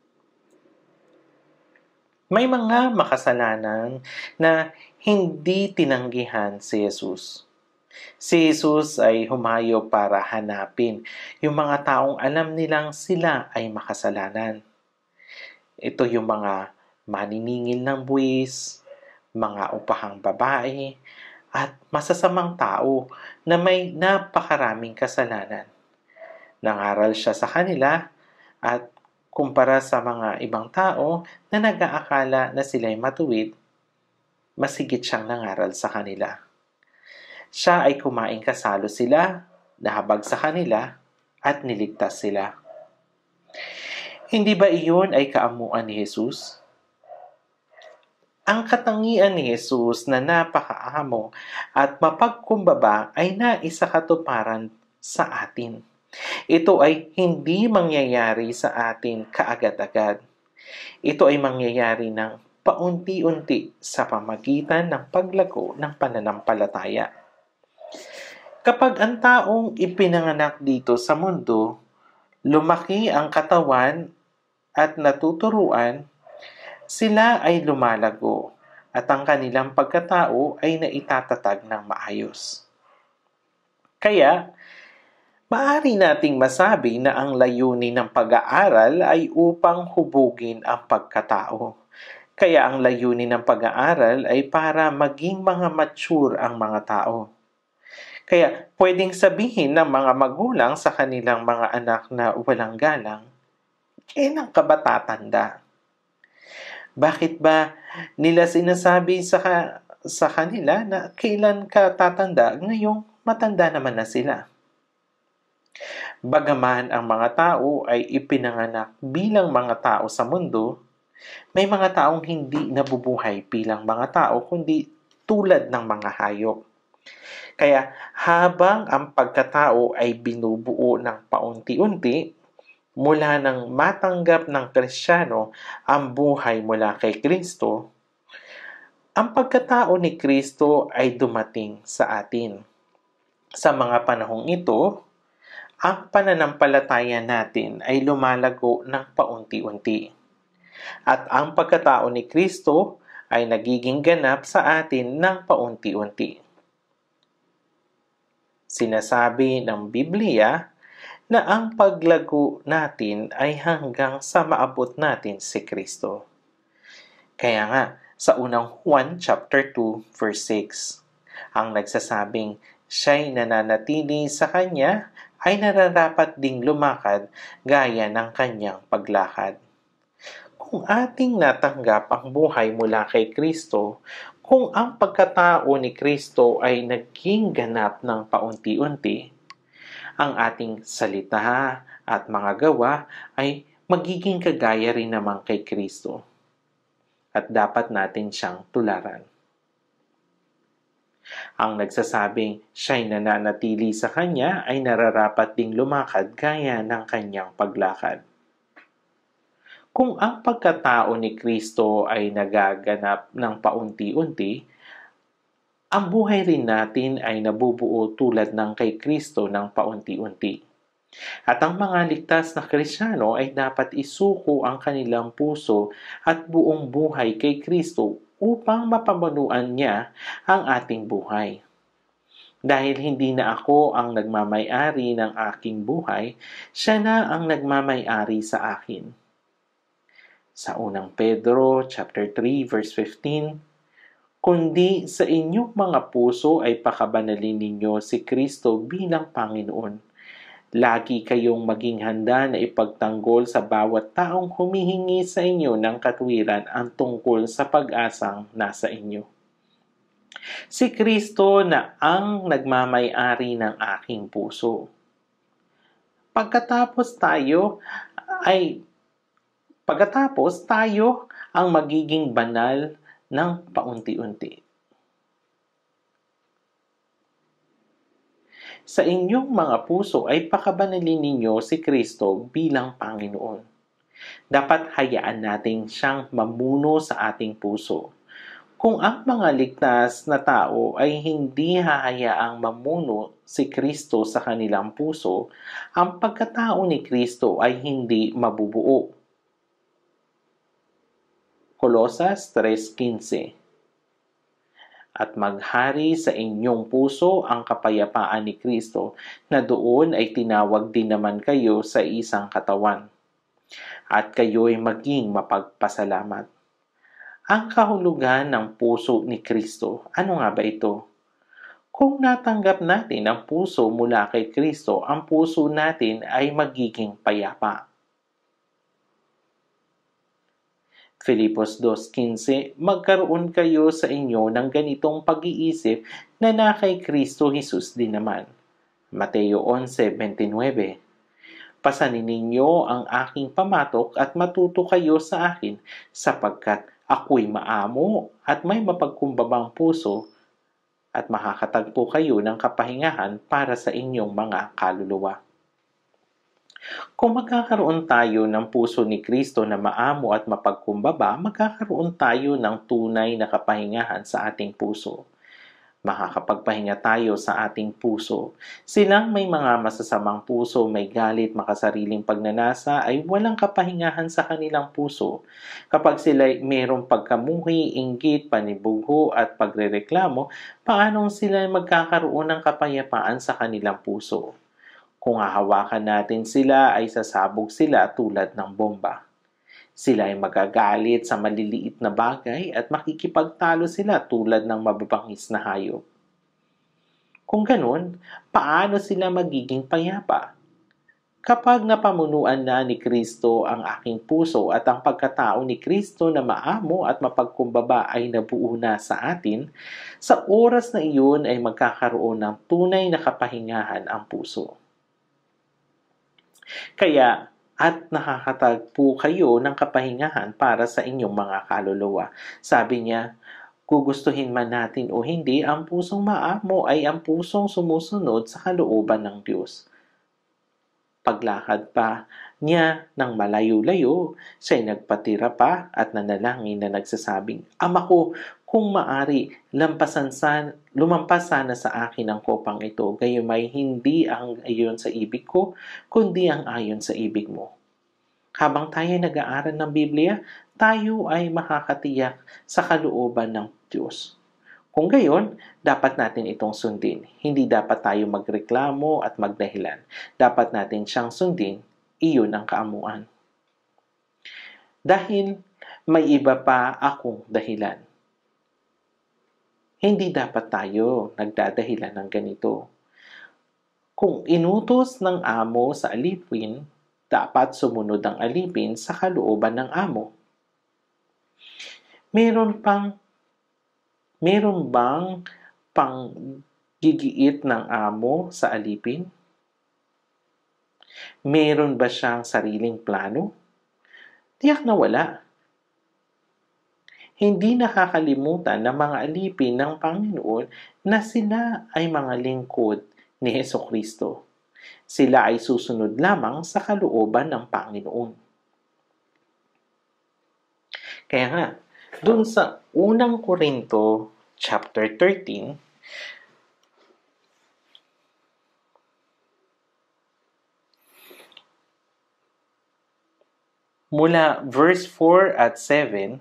May mga makasalanan na hindi tinanggihan si Jesus. Si Jesus ay humayo para hanapin yung mga taong alam nilang sila ay makasalanan. Ito yung mga maniningil ng buwis, mga upahang babae, at masasamang tao na may napakaraming kasalanan. Nangaral siya sa kanila at kumpara sa mga ibang tao na nag-aakala na sila'y matuwid, mas higit siyang nangaral sa kanila. Siya ay kumaing kasalo sila, nahabag sa kanila, at niligtas sila. Hindi ba iyon ay kaamuan ni Jesus? Ang katangian ni Jesus na napakaamo at mapagkumbaba ay naisakatuparan sa atin. Ito ay hindi mangyayari sa atin kaagad-agad. Ito ay mangyayari ng paunti-unti sa pamagitan ng paglago ng pananampalataya. Kapag ang taong ipinanganak dito sa mundo, lumaki ang katawan at natuturuan, sila ay lumalago at ang kanilang pagkatao ay naitatatag ng maayos. Kaya, maaari nating masabi na ang layunin ng pag-aaral ay upang hubugin ang pagkatao. Kaya ang layunin ng pag-aaral ay para maging mga mature ang mga tao. Kaya pwedeng sabihin ng mga magulang sa kanilang mga anak na walang galang, kailan ka ba tatanda? Bakit ba nila sinasabi sa kanila na kailan ka tatanda? Ngayong matanda naman na sila. Bagaman ang mga tao ay ipinanganak bilang mga tao sa mundo, may mga taong hindi nabubuhay bilang mga tao kundi tulad ng mga hayop. Kaya habang ang pagkatao ay binubuo ng paunti-unti, mula nang matanggap ng Kristiyano ang buhay mula kay Kristo, ang pagkatao ni Kristo ay dumating sa atin. Sa mga panahong ito, ang pananampalataya natin ay lumalago ng paunti-unti. At ang pagkatao ni Kristo ay nagiging ganap sa atin ng paunti-unti. Sinasabi ng Biblia na ang paglago natin ay hanggang sa maabot natin si Kristo. Kaya nga, sa unang Juan chapter 2 verse 6, ang nagsasabing siya'y nananatili sa Kanya ay nararapat ding lumakad gaya ng Kanyang paglakad. Kung ating natanggap ang buhay mula kay Kristo, kung ang pagkatao ni Kristo ay naging ganap ng paunti-unti, ang ating salita at mga gawa ay magiging kagaya rin naman kay Kristo. At dapat natin siyang tularan. Ang nagsasabing siya'y nananatili sa Kanya ay nararapat ding lumakad gaya ng Kanyang paglakad. Kung ang pagkatao ni Kristo ay nagaganap ng paunti-unti, ang buhay rin natin ay nabubuo tulad ng kay Kristo ng paunti-unti. At ang mga ligtas na Kristiyano ay dapat isuko ang kanilang puso at buong buhay kay Kristo upang mapamunuan niya ang ating buhay. Dahil hindi na ako ang nagmamay-ari ng aking buhay, siya na ang nagmamay-ari sa akin. Sa unang Pedro chapter 3 verse 15, kundi sa inyong mga puso ay pakabanalin ninyo si Kristo bilang Panginoon. Lagi kayong maging handa na ipagtanggol sa bawat taong humihingi sa inyo ng katwiran ang tungkol sa pag-asang nasa inyo. Si Kristo na ang nagmamay-ari ng aking puso. Pagkatapos tayo ang magiging banal ng paunti-unti. Sa inyong mga puso ay pakabanalin ninyo si Kristo bilang Panginoon. Dapat hayaan natin siyang mamuno sa ating puso. Kung ang mga ligtas na tao ay hindi hahayaang mamuno si Kristo sa kanilang puso, ang pagkatao ni Kristo ay hindi mabubuo. Kolosas 3:15. At maghari sa inyong puso ang kapayapaan ni Kristo, na doon ay tinawag din naman kayo sa isang katawan. At kayo'y maging mapagpasalamat. Ang kahulugan ng puso ni Kristo, ano nga ba ito? Kung natanggap natin ang puso mula kay Kristo, ang puso natin ay magiging payapa. Filipos 2:15, magkaroon kayo sa inyo ng ganitong pag-iisip na kay Kristo Jesus din naman. Mateo 11:29, pasanin ninyo ang aking pamatok at matuto kayo sa akin, sapagkat ako'y maamo at may mapagkumbabang puso, at makakatagpo kayo ng kapahingahan para sa inyong mga kaluluwa. Kung magkakaroon tayo ng puso ni Kristo na maamo at mapagkumbaba, magkakaroon tayo ng tunay na kapahingahan sa ating puso. Makakapagpahinga tayo sa ating puso. Silang may mga masasamang puso, may galit, makasariling pagnanasa, ay walang kapahingahan sa kanilang puso. Kapag sila mayroong pagkamuhi, inggit, panibugho at pagrereklamo, paanong sila magkakaroon ng kapayapaan sa kanilang puso? Kung hahawakan natin sila ay sasabog sila tulad ng bomba. Sila ay magagalit sa maliliit na bagay at makikipagtalo sila tulad ng mababangis na hayop. Kung ganun, paano sila magiging payapa? Kapag napamunuan na ni Kristo ang aking puso at ang pagkatao ni Kristo na maamo at mapagkumbaba ay nabuo na sa atin, sa oras na iyon ay magkakaroon ng tunay na kapahingahan ang puso. Kaya, at nakakatagpo kayo ng kapahingahan para sa inyong mga kaluluwa. Sabi niya, gugustuhin man natin o hindi, ang pusong maamo ay ang pusong sumusunod sa kalooban ng Diyos. Paglakad pa niya ng malayo-layo, siya'y nagpatira pa at nanalangin na nagsasabing, Ama ko, kung maari, lumampas sana sa akin ang kopang ito, gayumay hindi ang ayon sa ibig ko, kundi ang ayon sa ibig mo. Habang tayo nag-aaral ng Biblia, tayo ay makakatiyak sa kalooban ng Diyos. Kung gayon, dapat natin itong sundin. Hindi dapat tayo magreklamo at magdahilan. Dapat natin siyang sundin, iyon ang kaamuan. Dahil may iba pa akong dahilan. Hindi dapat tayo nagdadahilan ng ganito. Kung inutos ng amo sa alipin, dapat sumunod ang alipin sa kalooban ng amo. Meron bang panggigiit ng amo sa alipin? Meron ba siyang sariling plano? Tiyak na wala. Hindi nakakalimutan ng mga alipin ng Panginoon na sila ay mga lingkod ni Hesukristo. Sila ay susunod lamang sa kalooban ng Panginoon. Kaya nga, dun sa unang Korinto, chapter 13, mula verse 4 at 7,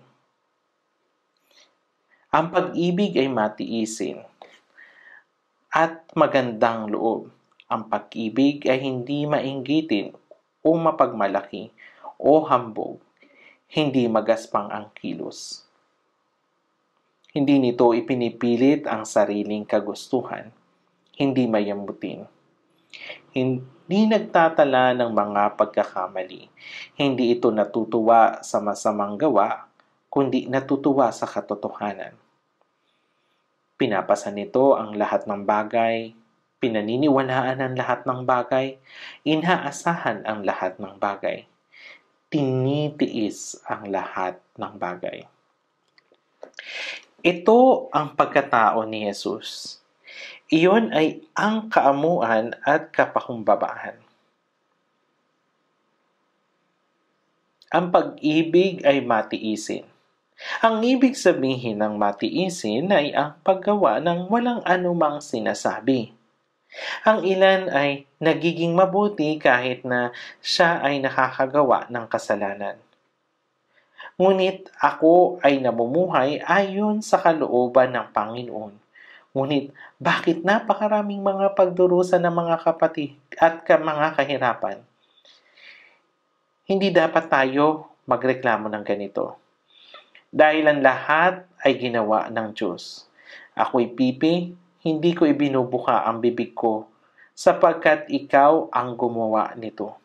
ang pag-ibig ay matiisin at magandang loob. Ang pag-ibig ay hindi mainggitin o mapagmalaki o hambog, hindi magaspang ang kilos. Hindi nito ipinipilit ang sariling kagustuhan, hindi mayamutin. Hindi nagtatala ng mga pagkakamali. Hindi ito natutuwa sa masamang gawa, kundi natutuwa sa katotohanan. Pinapasan nito ang lahat ng bagay, pinaniniwalaan ang lahat ng bagay, inaasahan ang lahat ng bagay, tinitiis ang lahat ng bagay. Ito ang pagkatao ni Jesus. Iyon ay ang kaamuan at kapakumbabaan. Ang pag-ibig ay matiisin. Ang ibig sabihin ng matiisin ay ang paggawa ng walang anumang sinasabi. Ang ilan ay nagiging mabuti kahit na siya ay nakakagawa ng kasalanan. Ngunit ako ay namumuhay ayon sa kalooban ng Panginoon. Ngunit bakit napakaraming mga pagdurusa ng mga kapatid at mga kahirapan? Hindi dapat tayo magreklamo ng ganito. Dahil ang lahat ay ginawa ng Diyos. Ako'y pipi, hindi ko ibinubuka ang bibig ko, sapagkat ikaw ang gumawa nito.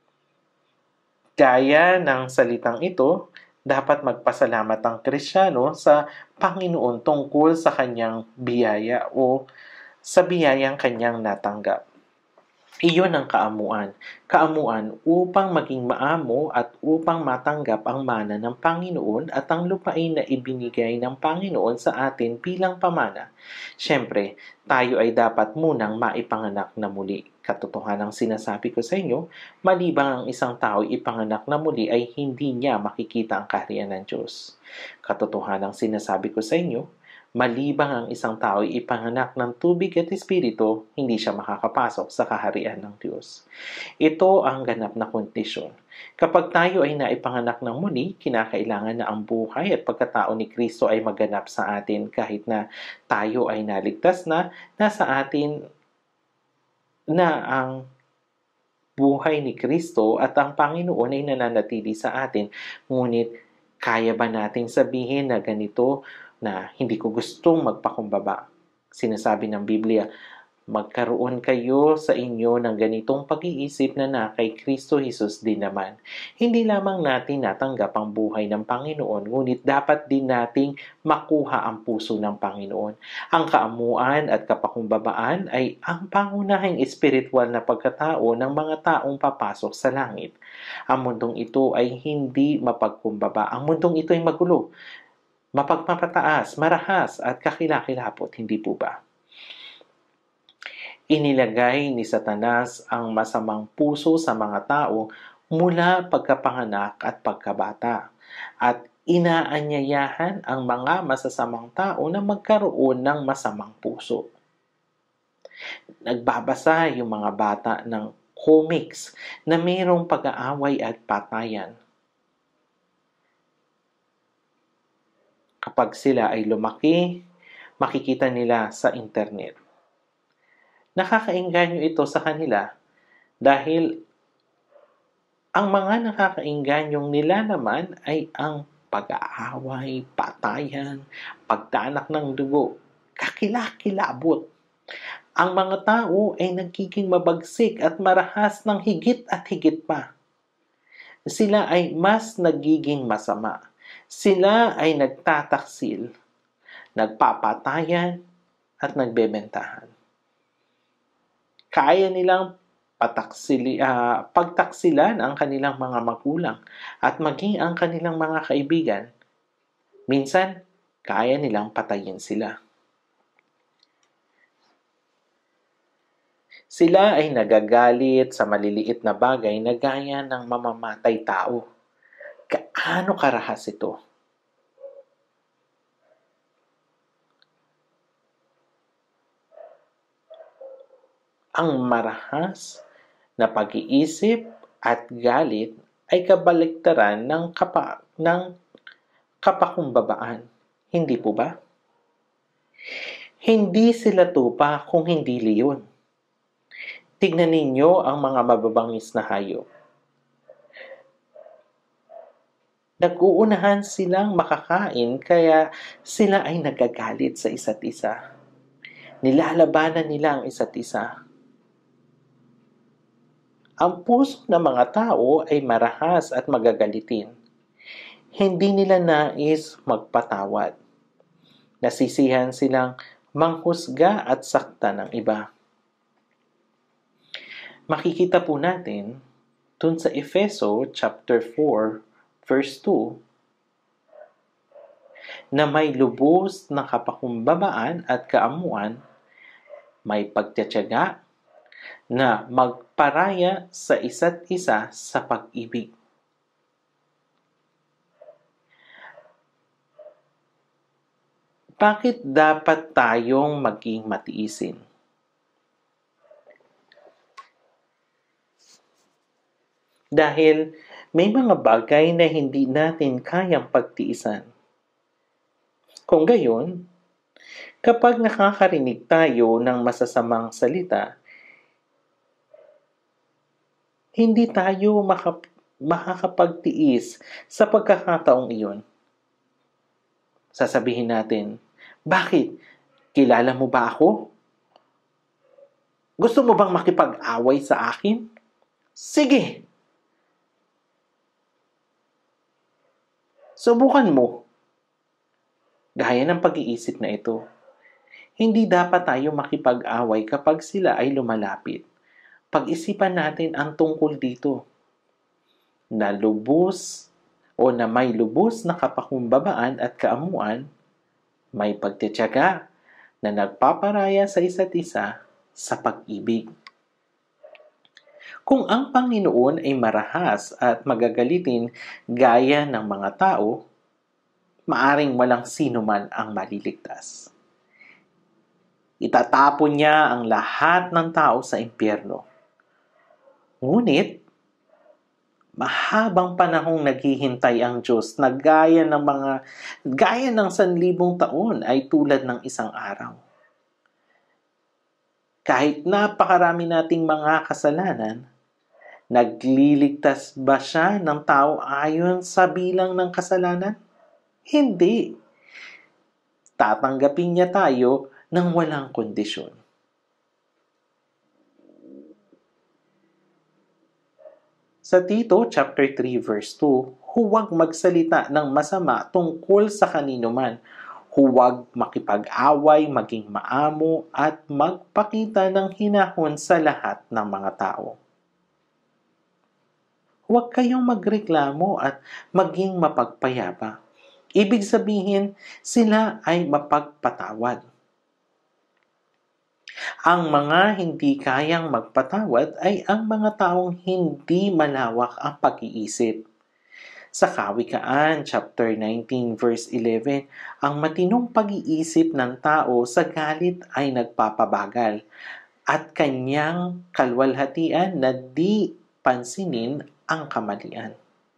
Gaya ng salitang ito, dapat magpasalamat ang Kristiyano sa Panginoon tungkol sa kanyang biyaya o sa biyayang kanyang natanggap. Iyon ang kaamuan. Kaamuan upang maging maamo at upang matanggap ang mana ng Panginoon at ang lupain na ibinigay ng Panginoon sa atin bilang pamana. Siyempre, tayo ay dapat munang maipanganak na muli. Katotohanang sinasabi ko sa inyo, malibang ang isang tao ipanganak na muli ay hindi niya makikita ang kaharian ng Diyos. Katotohanang sinasabi ko sa inyo, malibang ang isang tao ay ipanganak ng tubig at espiritu, hindi siya makakapasok sa kaharian ng Diyos. Ito ang ganap na kondisyon. Kapag tayo ay naipanganak ng muli, kinakailangan na ang buhay at pagkatao ni Kristo ay maganap sa atin kahit na tayo ay naligtas na, nasa atin na ang buhay ni Kristo at ang Panginoon ay nananatili sa atin. Ngunit kaya ba nating sabihin na ganito na hindi ko gustong magpakumbaba? Sinasabi ng Biblia, magkaroon kayo sa inyo ng ganitong pag-iisip na kay Kristo Jesus din naman. Hindi lamang natin natanggap ang buhay ng Panginoon, ngunit dapat din nating makuha ang puso ng Panginoon. Ang kaamuan at kapakumbabaan ay ang pangunahing espiritual na pagkatao ng mga taong papasok sa langit. Ang mundong ito ay hindi mapagkumbaba. Ang mundong ito ay magulo, mapagpapataas, marahas at kakilakilabot, hindi po ba? Inilagay ni Satanas ang masamang puso sa mga tao mula pagkapanganak at pagkabata, at inaanyayahan ang mga masasamang tao na magkaroon ng masamang puso. Nagbabasa yung mga bata ng comics na mayroong pag-aaway at patayan. Kapag sila ay lumaki, makikita nila sa internet. Nakakaengganyo ito sa kanila dahil ang mga nakakaengganyong nila naman ay ang pag-aaway, patayan, pagdanak ng dugo, kakilakilabot. Ang mga tao ay nagiging mabagsik at marahas ng higit at higit pa. Sila ay mas nagiging masama. Sila ay nagtataksil, nagpapatayan at nagbebentahan. Kaya nilang pagtaksilan ang kanilang mga magulang at maging ang kanilang mga kaibigan. Minsan, kaya nilang patayin sila. Sila ay nagagalit sa maliliit na bagay na gaya ng mamamatay tao. Gaano karahas ito? Ang marahas na pag-iisip at galit ay kabaliktaran ng kapakumbabaan. Hindi po ba? Hindi sila tupa kung hindi leon. Tignan ninyo ang mga mababangis na hayop. Nag-uunahan silang makakain kaya sila ay nagagalit sa isa't isa. Nilalabanan nila ang isa't isa. Ang puso ng mga tao ay marahas at magagalitin. Hindi nila nais magpatawad. Nasisihan silang manghusga at sakta ng iba. Makikita po natin dun sa Efeso chapter 4 verse 2 na may lubos na kapakumbabaan at kaamuan, may pagtitiyaga na magparaya sa isa't isa sa pag-ibig. Bakit dapat tayong maging matiisin? Dahil may mga bagay na hindi natin kayang pagtiisan. Kung gayon, kapag nakakarinig tayo ng masasamang salita, hindi tayo makakapagtiis sa pagkakataong iyon. Sasabihin natin, bakit? Kilala mo ba ako? Gusto mo bang makipag-away sa akin? Sige! Subukan mo. Gaya ng pag-iisip na ito, hindi dapat tayo makipag-away kapag sila ay lumalapit. Pag-isipan natin ang tungkol dito. Na may lubos na kapakumbabaan at kaamuan, may pagtitiyaga na nagpaparaya sa isa't isa sa pag-ibig. Kung ang Panginoon ay marahas at magagalitin gaya ng mga tao, maaring walang sino man ang maliligtas. Itatapon niya ang lahat ng tao sa impyerno. Ngunit, mahabang panahong naghihintay ang Diyos na gaya ng 1,000 taon ay tulad ng isang araw. Kahit napakarami nating mga kasalanan, nagliligtas ba siya ng tao ayon sa bilang ng kasalanan? Hindi. Tatanggapin niya tayo ng walang kondisyon. Sa Tito chapter 3 verse 2, huwag magsalita ng masama tungkol sa kanino man. Huwag makipag-away, maging maamo, at magpakita ng hinahon sa lahat ng mga tao. Huwag kayong magreklamo at maging mapagpayapa. Ibig sabihin, sila ay mapagpatawad. Ang mga hindi kayang magpatawad ay ang mga taong hindi malawak ang pag-iisip. Sa Kawikaan, chapter 19, verse 11, ang matinong pag-iisip ng tao sa galit ay nagpapabagal at kanyang kalwalhatian na di pansinin ang kamalian.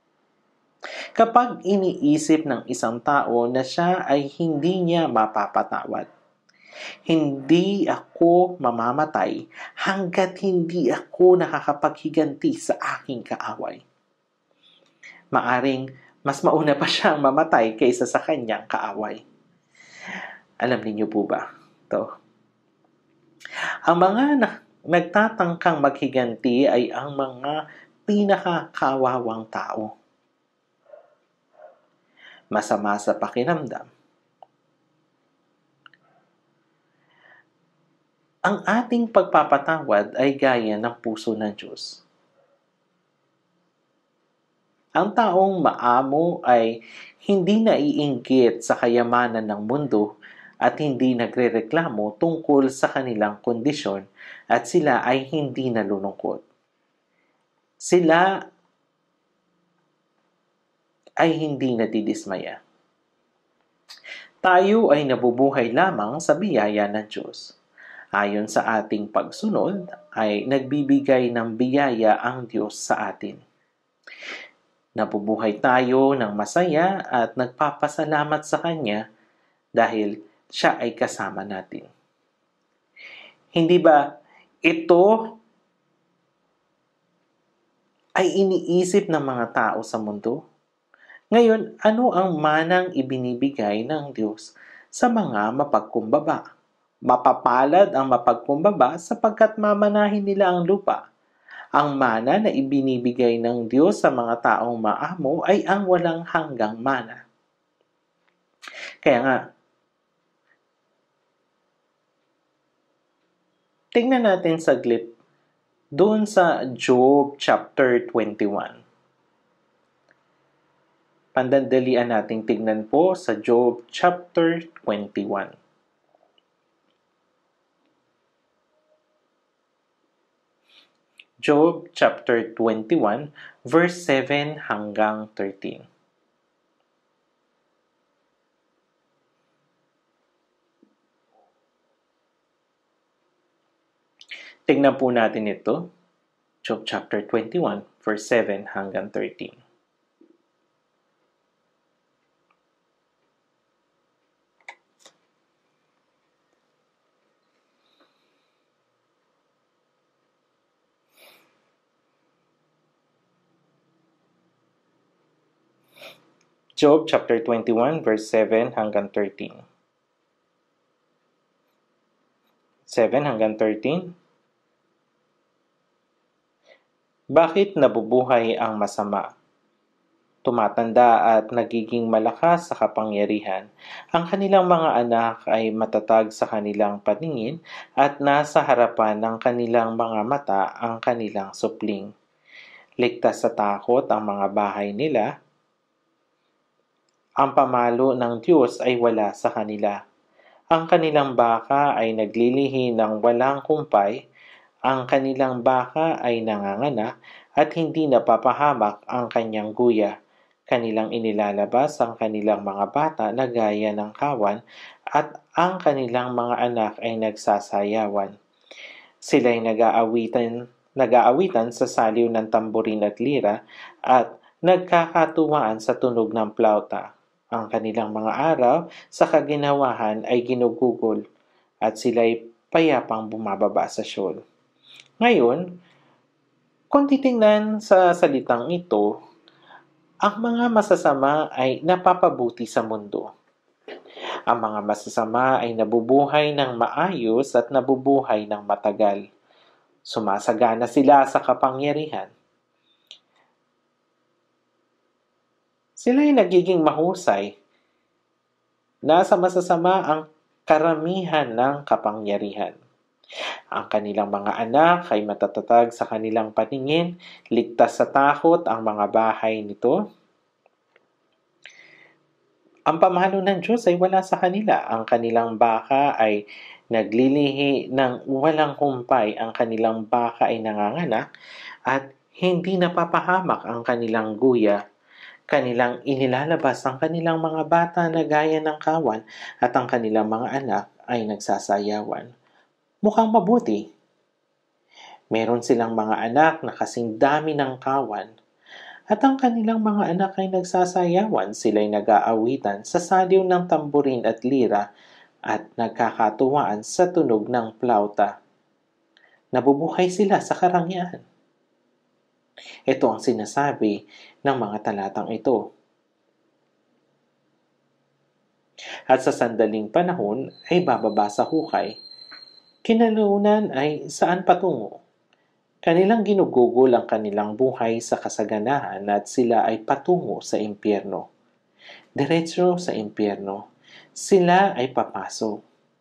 Kapag iniisip ng isang tao na siya ay hindi niya mapapatawad, hindi ako mamamatay hanggat hindi ako nakakapaghiganti sa aking kaaway. Maaring mas mauna pa siyang mamatay kaysa sa kanyang kaaway. Alam niyo po ba ito? Ang mga nagtatangkang maghiganti ay ang mga pinakakawawang tao. Masama sa pakiramdam. Ang ating pagpapatawad ay gaya ng puso ng Diyos. Ang taong maamo ay hindi naiinggit sa kayamanan ng mundo at hindi nagrereklamo tungkol sa kanilang kondisyon at sila ay hindi nalulungkot. Sila ay hindi nadidismaya. Tayo ay nabubuhay lamang sa biyaya ng Diyos. Ayon sa ating pagsunod, ay nagbibigay ng biyaya ang Diyos sa atin. Nabubuhay tayo ng masaya at nagpapasalamat sa Kanya dahil Siya ay kasama natin. Hindi ba ito ay iniisip ng mga tao sa mundo? Ngayon, ano ang manang ibinibigay ng Diyos sa mga mapagkumbaba? Mapapalad ang mapagkumbaba sapagkat mamanahin nila ang lupa. Ang mana na ibinibigay ng Diyos sa mga taong maamo ay ang walang hanggang mana. Kaya nga, tingnan natin saglit doon sa Job chapter 21. Pandandalian nating tignan po sa Job chapter 21. Job chapter 21, verse 7 hanggang 13. Tingnan po natin ito. Job chapter 21, verse 7 hanggang 13. Job chapter 21, verse 7 hanggang 13. 7 hanggang 13. Bakit nabubuhay ang masama? Tumatanda at nagiging malakas sa kapangyarihan. Ang kanilang mga anak ay matatag sa kanilang paningin at nasa harapan ng kanilang mga mata ang kanilang supling. Ligtas sa takot ang mga bahay nila. Ang pamalo ng Diyos ay wala sa kanila. Ang kanilang baka ay naglilihi ng walang kumpay. Ang kanilang baka ay nanganganak at hindi napapahamak ang kanyang guya. Kanilang inilalabas ang kanilang mga bata na gaya ng kawan at ang kanilang mga anak ay nagsasayawan. Sila'y nag-aawitan sa saliw ng tamborin at lira at nagkakatuwaan sa tunog ng plauta. Ang kanilang mga araw sa kaginawahan ay ginugugol at sila'y payapang bumababa sa Sheol. Ngayon, kung titingnan sa salitang ito, ang mga masasama ay napapabuti sa mundo. Ang mga masasama ay nabubuhay ng maayos at nabubuhay ng matagal. Sumasagana sila sa kapangyarihan. Sila ay nagiging mahusay. Nasa masasama ang karamihan ng kapangyarihan. Ang kanilang mga anak ay matatatag sa kanilang paningin, ligtas sa takot ang mga bahay nito. Ang pamalo ng Diyos ay wala sa kanila. Ang kanilang baka ay naglilihi ng walang humpay. Ang kanilang baka ay nanganganak at hindi napapahamak ang kanilang guya. Kanilang inilalabas ang kanilang mga bata na gaya ng kawan at ang kanilang mga anak ay nagsasayawan. Mukhang mabuti. Meron silang mga anak na kasing dami ng kawan. At ang kanilang mga anak ay nagsasayawan, sila'y nag-aawitan sa saliw ng tamburin at lira at nagkakatuwaan sa tunog ng plauta. Nabubuhay sila sa karangyaan. Ito ang sinasabi ng mga talatang ito. At sa sandaling panahon ay bababa sa hukay. Kinalaunan ay saan patungo? Kanilang ginugugol ang kanilang buhay sa kasaganahan at sila ay patungo sa impyerno. Diretso sa impyerno. Sila ay papasok.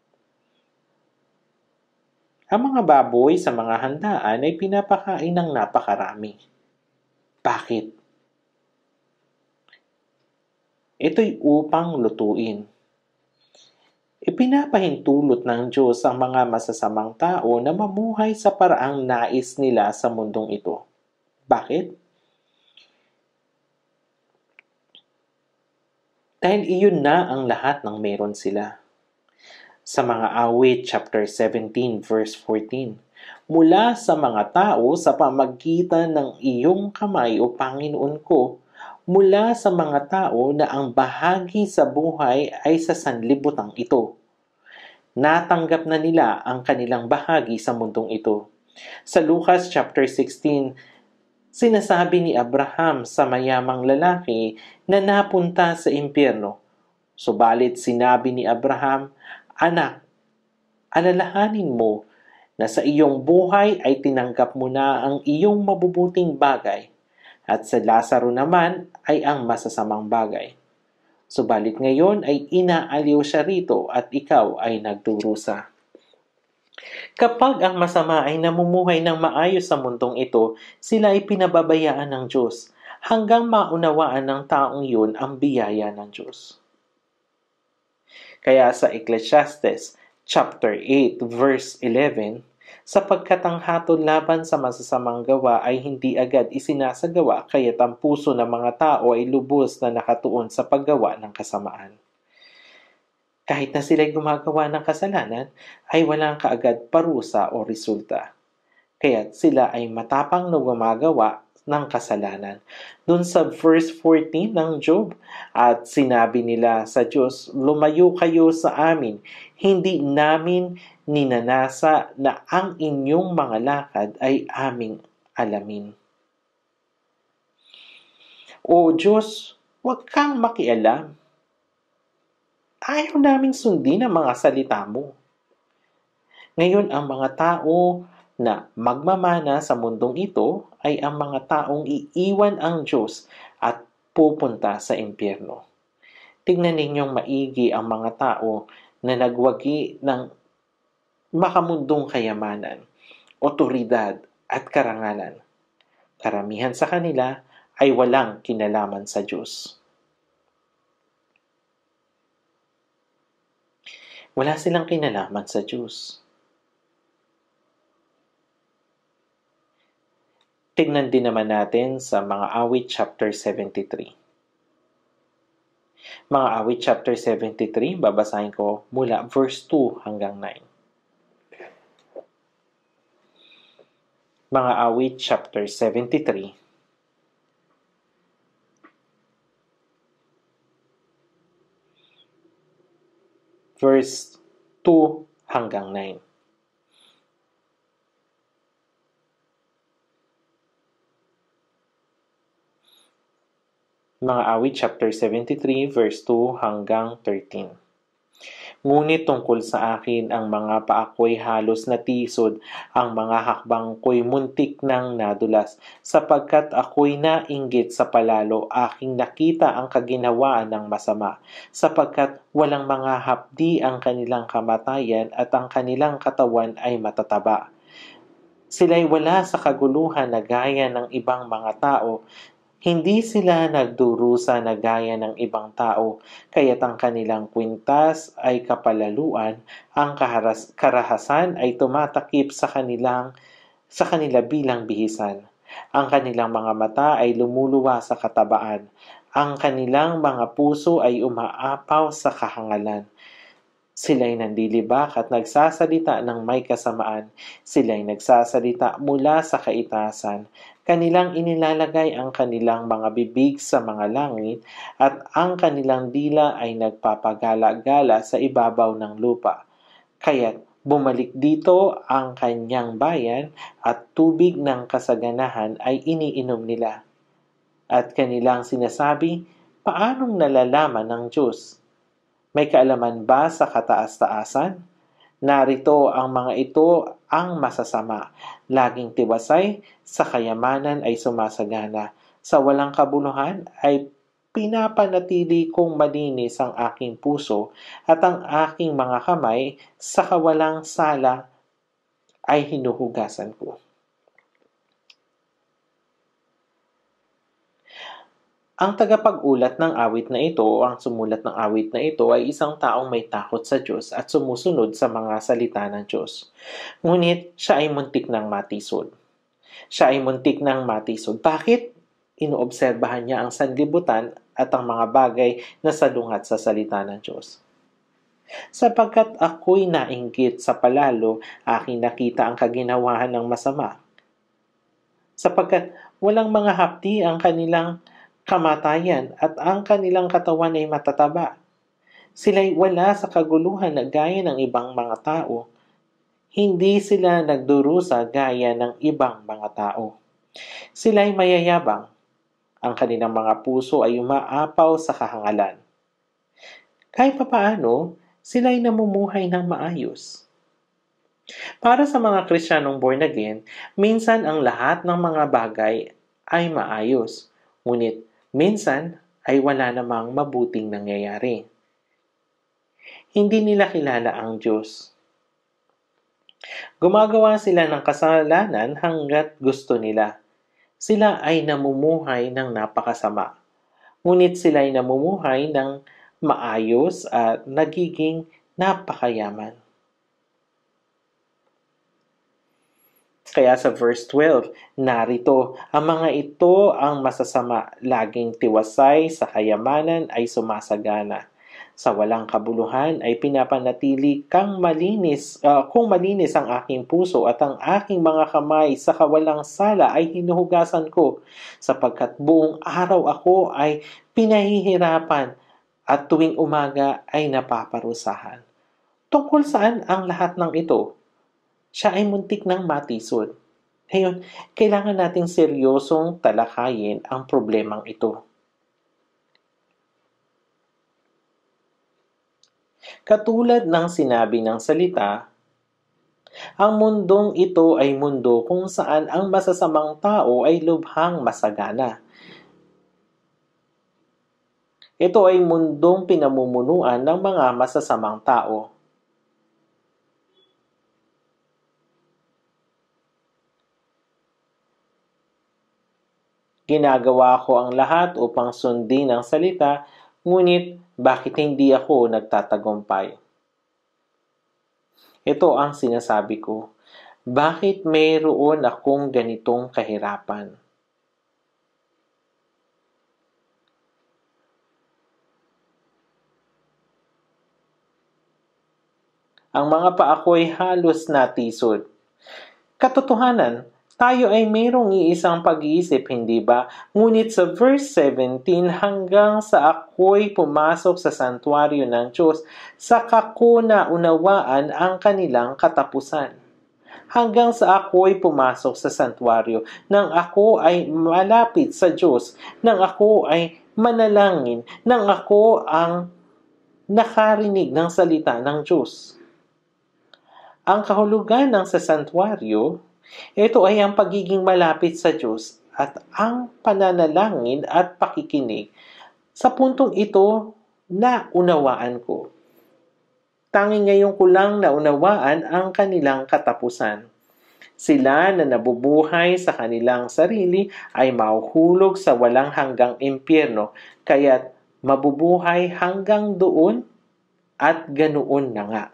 Ang mga baboy sa mga handaan ay pinapakain ng napakarami. Bakit? Ito'y upang lutuin. Ipinapahintulot ng Diyos ang mga masasamang tao na mamuhay sa paraang nais nila sa mundong ito. Bakit? Dahil iyon na ang lahat ng meron sila. Sa mga awit, chapter 17, verse 14, mula sa mga tao sa pamagitan ng iyong kamay o Panginoon ko, mula sa mga tao na ang bahagi sa buhay ay sa sanlibutan ito. Natanggap na nila ang kanilang bahagi sa mundong ito. Sa Lucas chapter 16, sinasabi ni Abraham sa mayamang lalaki na napunta sa impyerno. Subalit sinabi ni Abraham, "Anak, alalahanin mo na sa iyong buhay ay tinanggap mo na ang iyong mabubuting bagay, at sa Lazaro naman ay ang masasamang bagay. Subalit ngayon ay inaaliw siya rito at ikaw ay nagdurusa." Kapag ang masama ay namumuhay ng maayos sa mundong ito, sila ay pinababayaan ng Diyos hanggang maunawaan ng taong yun ang biyaya ng Diyos. Kaya sa Ecclesiastes chapter 8 verse 11, sapagkat ang hatol laban sa masasamang gawa ay hindi agad isinasagawa, kaya't ang puso ng mga tao ay lubos na nakatuon sa paggawa ng kasamaan. Kahit na sila'y gumagawa ng kasalanan, ay walang kaagad parusa o resulta. Kaya't sila ay matapang na gumagawa ng kasalanan. Doon sa verse 14 ng Job, at sinabi nila sa Diyos, "Lumayo kayo sa amin, hindi namin ninanasa na ang inyong mga lakad ay aming alamin." O Diyos, huwag kang makialam. Ayaw naming sundin ang mga salita mo. Ngayon, ang mga tao na magmamana sa mundong ito ay ang mga taong iiwan ang Diyos at pupunta sa impyerno. Tignan ninyong maigi ang mga tao na nagwagi ng makamundong kayamanan, otoridad at karangalan. Karamihan sa kanila ay walang kinalaman sa Diyos. Wala silang kinalaman sa Diyos. Tignan din naman natin sa mga awit chapter 73. Mga awit chapter 73, babasahin ko mula verse 2 hanggang 9. Mga awit chapter 73. Verse 2 hanggang 9. Mga awit chapter 73 verse 2 hanggang 13. Ngunit tungkol sa akin, ang mga paa ko'y halos natisod, ang mga hakbang ko'y muntik nang nadulas, sapagkat ako'y nainggit sa palalo, aking nakita ang kaginhawaan ng masama, sapagkat walang mga hapdi ang kanilang kamatayan at ang kanilang katawan ay matataba. Sila'y wala sa kaguluhan na gaya ng ibang mga tao. Hindi sila nagdurusa na gaya ng ibang tao, kaya't ang kanilang kwintas ay kapalaluan, ang karahasan ay tumatakip sa kanila bilang bihisan. Ang kanilang mga mata ay lumuluwa sa katabaan. Ang kanilang mga puso ay umaapaw sa kahangalan. Sila'y nandilibak at nagsasalita ng may kasamaan. Sila'y nagsasalita mula sa kaitasan. Kanilang inilalagay ang kanilang mga bibig sa mga langit at ang kanilang dila ay nagpapagala-gala sa ibabaw ng lupa. Kaya't bumalik dito ang kanyang bayan at tubig ng kasaganahan ay iniinom nila. At kanilang sinasabi, paanong nalalaman ng Diyos? May kaalaman ba sa kataas-taasan? Narito ang mga ito ang masasama. Laging tiwasay, sa kayamanan ay sumasagana. Sa walang kabuluhan ay pinapanatili kong malinis ang aking puso at ang aking mga kamay sa kawalang sala ay hinuhugasan ko. Ang tagapag-ulat ng awit na ito o ang sumulat ng awit na ito ay isang taong may takot sa Diyos at sumusunod sa mga salita ng Diyos. Ngunit siya ay muntik ng matisod. Bakit? Inoobserbahan niya ang sanlibutan at ang mga bagay na salungat sa salita ng Diyos. Sapagkat ako'y nainggit sa palalo, aking nakita ang kaginhawahan ng masama. Sapagkat walang mga hapdi ang kanilang kamatayan at ang kanilang katawan ay matataba. Sila'y wala sa kaguluhan na gaya ng ibang mga tao. Hindi sila nagdurusa gaya ng ibang mga tao. Sila'y mayayabang. Ang kanilang mga puso ay umaapaw sa kahangalan. Kahit papaano, sila'y namumuhay ng maayos. Para sa mga Kristiyanong born again, minsan ang lahat ng mga bagay ay maayos. Ngunit minsan ay wala namang mabuting nangyayari. Hindi nila kilala ang Diyos. Gumagawa sila ng kasalanan hanggat gusto nila. Sila ay namumuhay ng napakasama. Ngunit sila ay namumuhay ng maayos at nagiging napakayaman. Kaya sa verse 12, narito, ang mga ito ang masasama, laging tiwasay, sa kayamanan ay sumasagana. Sa walang kabuluhan ay pinapanatili kung malinis ang aking puso at ang aking mga kamay sa kawalang sala ay hinuhugasan ko, sapagkat buong araw ako ay pinahihirapan at tuwing umaga ay napaparusahan. Tungkol saan ang lahat ng ito? Siya ay muntik ng matisod. Ngayon, kailangan nating seryosong talakayin ang problemang ito. Katulad ng sinabi ng salita, ang mundong ito ay mundo kung saan ang masasamang tao ay lubhang masagana. Ito ay mundong pinamumunuan ng mga masasamang tao. Ginagawa ko ang lahat upang sundin ang salita, ngunit bakit hindi ako nagtatagumpay? Ito ang sinasabi ko. Bakit mayroon akong ganitong kahirapan? Ang mga paa ko'y halos natisod. Katotohanan, tayo ay mayroong iisang pag-iisip, hindi ba? Ngunit sa verse 17, hanggang sa ako'y pumasok sa santuaryo ng Diyos, saka ko naunawaan ang kanilang katapusan. Hanggang sa ako'y pumasok sa santuaryo, nang ako ay malapit sa Diyos, nang ako ay manalangin, nang ako ang nakarinig ng salita ng Diyos. Ang kahulugan ng sa santuario, ito ay ang pagiging malapit sa Diyos at ang pananalangin at pakikinig. Sa puntong ito, naunawaan ko. Tanging ngayon ko lang naunawaan ang kanilang katapusan. Sila na nabubuhay sa kanilang sarili ay mahuhulog sa walang hanggang impyerno, kaya't mabubuhay hanggang doon at ganoon na nga.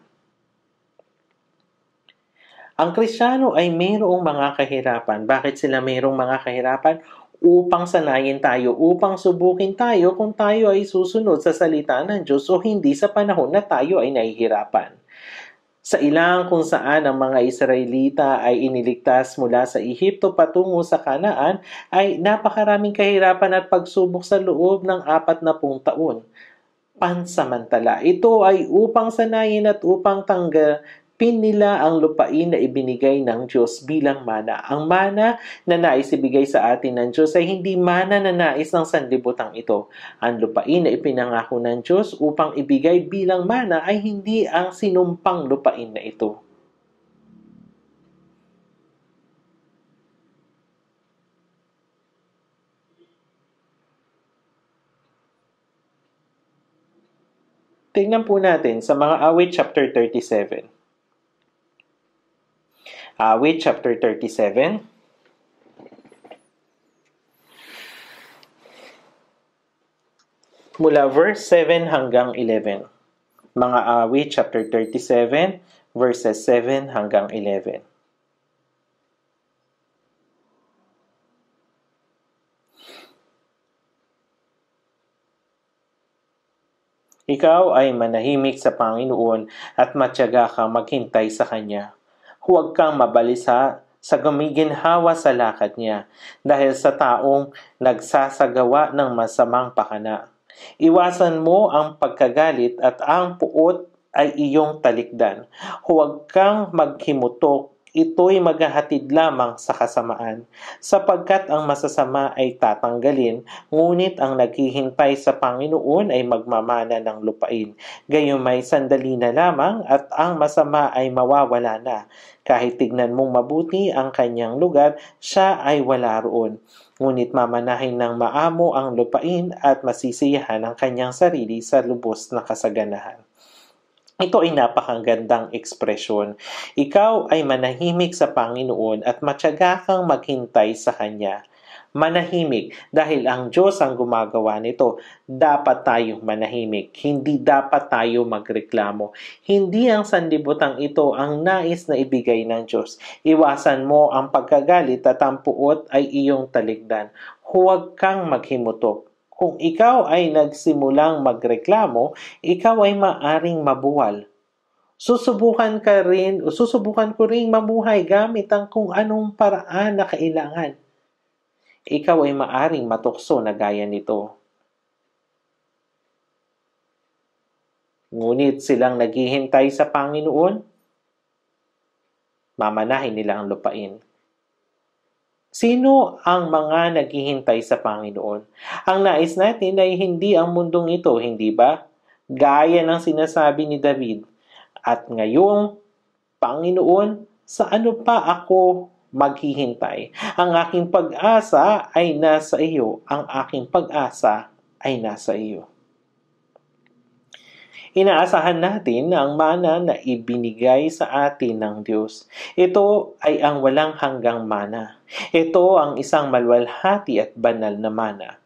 Ang Kristiyano ay mayroong mga kahirapan. Bakit sila mayroong mga kahirapan? Upang sanayin tayo, upang subukin tayo kung tayo ay susunod sa salita ng Diyos o hindi sa panahon na tayo ay nahihirapan. Sa ilang kung saan ang mga Israelita ay iniligtas mula sa Ehipto patungo sa Kanaan, ay napakaraming kahirapan at pagsubok sa loob ng 40 taon. Pansamantala, ito ay upang sanayin at upang tanggapin nila ang lupain na ibinigay ng Diyos bilang mana. Ang mana na nais ibigay sa atin ng Diyos ay hindi mana na nais ng sanlibutan ito. Ang lupain na ipinangako ng Diyos upang ibigay bilang mana ay hindi ang sinumpang lupain na ito. Tingnan po natin sa mga Awit chapter 37. Awit chapter 37. Mula verse 7 hanggang 11. Mga Awit chapter 37, verses 7 hanggang 11. Ikaw ay manahimik sa Panginoon at matyaga kang maghintay sa Kanya. Huwag kang mabalisa sa gumiginhawa sa lakad niya dahil sa taong nagsasagawa ng masamang pakana. Iwasan mo ang pagkagalit at ang puot ay iyong talikdan. Huwag kang maghimutok, ito'y maghahatid lamang sa kasamaan, sapagkat ang masasama ay tatanggalin, ngunit ang naghihintay sa Panginoon ay magmamana ng lupain. Gayumay sandali na lamang at ang masama ay mawawala na. Kahit tignan mong mabuti ang kanyang lugar, siya ay wala roon. Ngunit mamanahin ng maamo ang lupain at masisiyahan ang kanyang sarili sa lubos na kasaganahan. Ito ay napakagandang ekspresyon. Ikaw ay manahimik sa Panginoon at matyaga kang maghintay sa Kanya. Manahimik dahil ang Diyos ang gumagawa nito. Dapat tayong manahimik. Hindi dapat tayo magreklamo. Hindi ang sanlibutan ito ang nais na ibigay ng Diyos. Iwasan mo ang pagkagalit at ang puot ay iyong talikdan. Huwag kang maghimutok. Kung ikaw ay nagsimulang magreklamo, ikaw ay maaring mabuwal. Susubukan ko ring mamuhay gamit ang kung anong paraan na kailangan. Ikaw ay maaring matukso na gaya nito. Ngunit silang naghihintay sa Panginoon, mamanahin nila ang lupain. Sino ang mga naghihintay sa Panginoon? Ang nais natin ay hindi ang mundong ito, hindi ba? Gaya ng sinasabi ni David. At ngayong, Panginoon, sa ano pa ako maghihintay? Ang aking pag-asa ay nasa iyo. Ang aking pag-asa ay nasa iyo. Inaasahan natin na ang mana na ibinigay sa atin ng Diyos. Ito ay ang walang hanggang mana. Ito ang isang maluwalhati at banal na mana.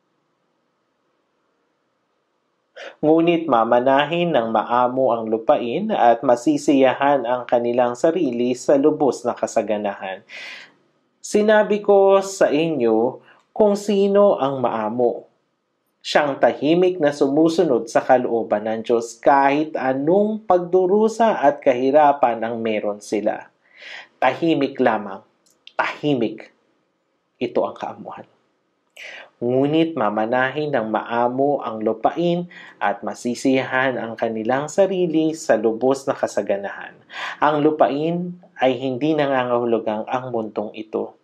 Ngunit mamanahin ng maamo ang lupain at masisiyahan ang kanilang sarili sa lubos na kasaganahan. Sinabi ko sa inyo kung sino ang maamo. Siyang tahimik na sumusunod sa kalooban ng Diyos kahit anong pagdurusa at kahirapan ang meron sila. Tahimik lamang. Tahimik. Ito ang kaamuhan. Ngunit mamanahin ng maamo ang lupain at masisiyahan ang kanilang sarili sa lubos na kasaganahan. Ang lupain ay hindi nangangahulugang ang mundong ito.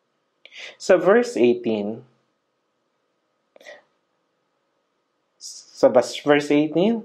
Sa verse 18, verse 18,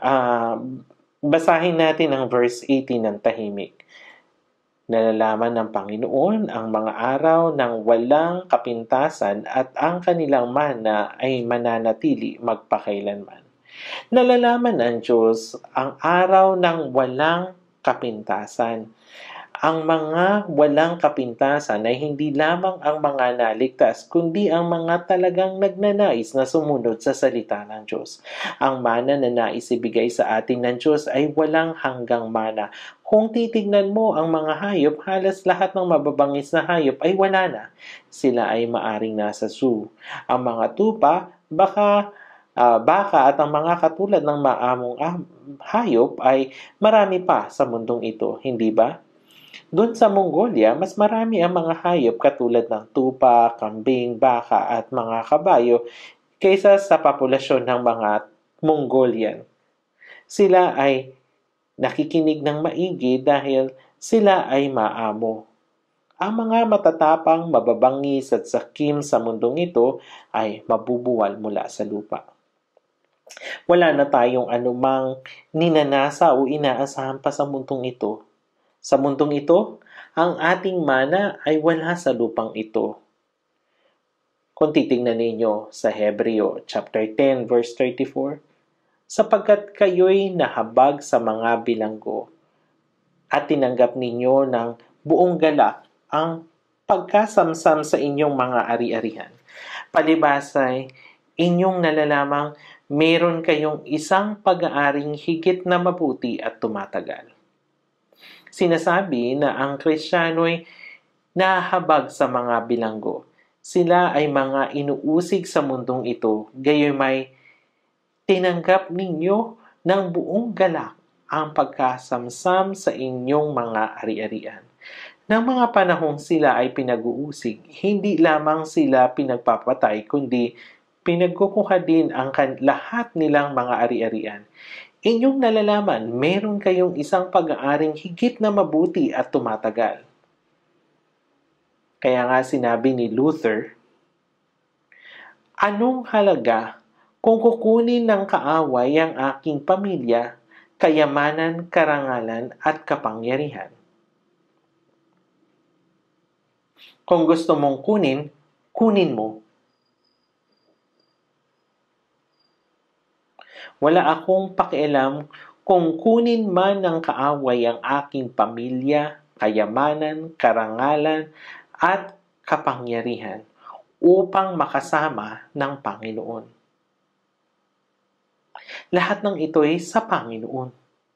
basahin natin ang verse 18 ng tahimik. Nalalaman ng Panginoon ang mga araw ng walang kapintasan at ang kanilang mana ay mananatili magpakailanman. Nalalaman ng Diyos ang araw ng walang kapintasan. Ang mga walang kapintasan ay hindi lamang ang mga naligtas, kundi ang mga talagang nagnanais na sumunod sa salita ng Diyos. Ang mana na nais ibigay sa atin ng Diyos ay walang hanggang mana. Kung titignan mo ang mga hayop, halos lahat ng mababangis na hayop ay wala na. Sila ay maaring nasa zoo. Ang mga tupa, baka at ang mga katulad ng maamong hayop ay marami pa sa mundong ito, hindi ba? Doon sa Mongolia, mas marami ang mga hayop katulad ng tupa, kambing, baka at mga kabayo kaysa sa populasyon ng mga Mongolian. Sila ay nakikinig ng maigi dahil sila ay maamo. Ang mga matatapang, mababangis at sakim sa mundong ito ay mabubuwal mula sa lupa. Wala na tayong anumang ninanasa o inaasahan pa sa mundong ito. Sa mundong ito, ang ating mana ay wala sa lupang ito. Kung titingnan ninyo sa Hebreo chapter 10 verse 34, sapagkat kayo'y nahabag sa mga bilanggo at tinanggap ninyo ng buong galak ang pagkasamsam sa inyong mga ari-arihan. Palibasay, inyong nalalamang meron kayong isang pag-aaring higit na mabuti at tumatagal. Sinasabi na ang Kristiyano'y nahahabag sa mga bilanggo. Sila ay mga inuusig sa mundong ito, gayon may tinanggap ninyo ng buong galak ang pagkasamsam sa inyong mga ari-arian. Nang mga panahong sila ay pinag-uusig, hindi lamang sila pinagpapatay, kundi pinagkukuha din ang lahat nilang mga ari-arian. Inyong nalalaman, meron kayong isang pag-aaring higit na mabuti at tumatagal. Kaya nga sinabi ni Luther, anong halaga kung kukunin ng kaaway ang aking pamilya, kayamanan, karangalan at kapangyarihan? Kung gusto mong kunin, kunin mo. Wala akong pakialam kung kunin man ng kaaway ang aking pamilya, kayamanan, karangalan, at kapangyarihan upang makasama ng Panginoon. Lahat ng ito ay sa Panginoon.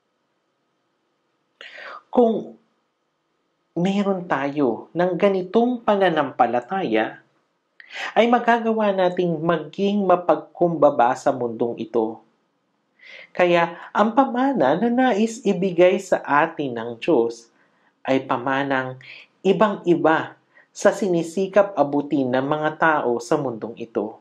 Kung meron tayo ng ganitong pananampalataya, ay magagawa nating maging mapagkumbaba sa mundong ito. Kaya ang pamana na nais ibigay sa atin ng Diyos ay pamanang ibang-iba sa sinisikap abutin ng mga tao sa mundong ito.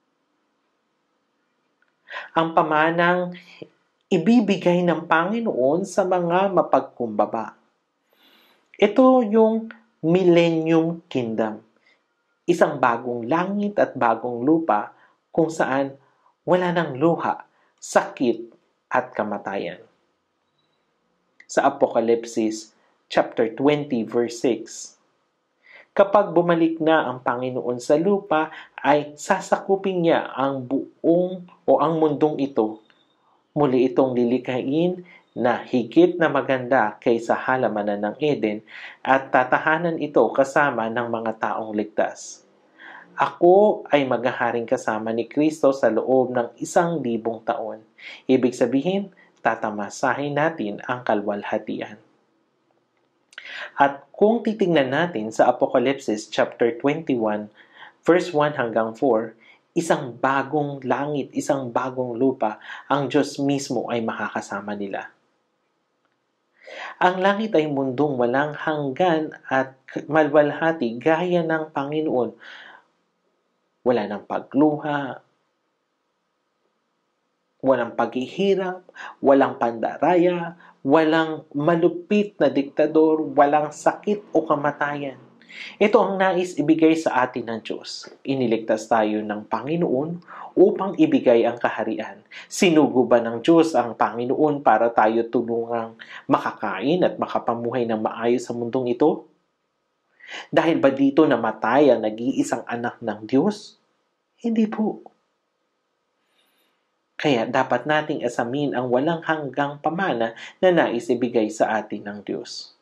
Ang pamanang ibibigay ng Panginoon sa mga mapagkumbaba. Ito yung Millennium Kingdom. Isang bagong langit at bagong lupa kung saan wala ng luha, sakit at kamatayan. Sa Apokalipsis chapter 20 verse 6, kapag bumalik na ang Panginoon sa lupa, ay sasakupin niya ang buong o ang mundong ito. Muli itong lilikhain na higit na maganda kaysa halamanan ng Eden at tatahanan ito kasama ng mga taong ligtas. Ako ay maghaharing kasama ni Kristo sa loob ng 1,000 taon. Ibig sabihin, tatamasahin natin ang kalwalhatian. At kung titingnan natin sa Apokalipsis chapter 21, verse 1 hanggang 4, isang bagong langit, isang bagong lupa, ang Diyos mismo ay makakasama nila. Ang langit ay mundong walang hanggan at malwalhati gaya ng Panginoon. Wala ng pagluha, walang paghihirap, walang pandaraya, walang malupit na diktador, walang sakit o kamatayan. Ito ang nais ibigay sa atin ng Diyos. Iniligtas tayo ng Panginoon upang ibigay ang kaharian. Sinugo ba ng Diyos ang Panginoon para tayo tulungang makakain at makapamuhay ng maayos sa mundong ito? Dahil ba dito namatay ang nag-iisang anak ng Diyos? Hindi po. Kaya dapat nating asamin ang walang hanggang pamana na nais ibigay sa atin ng Diyos.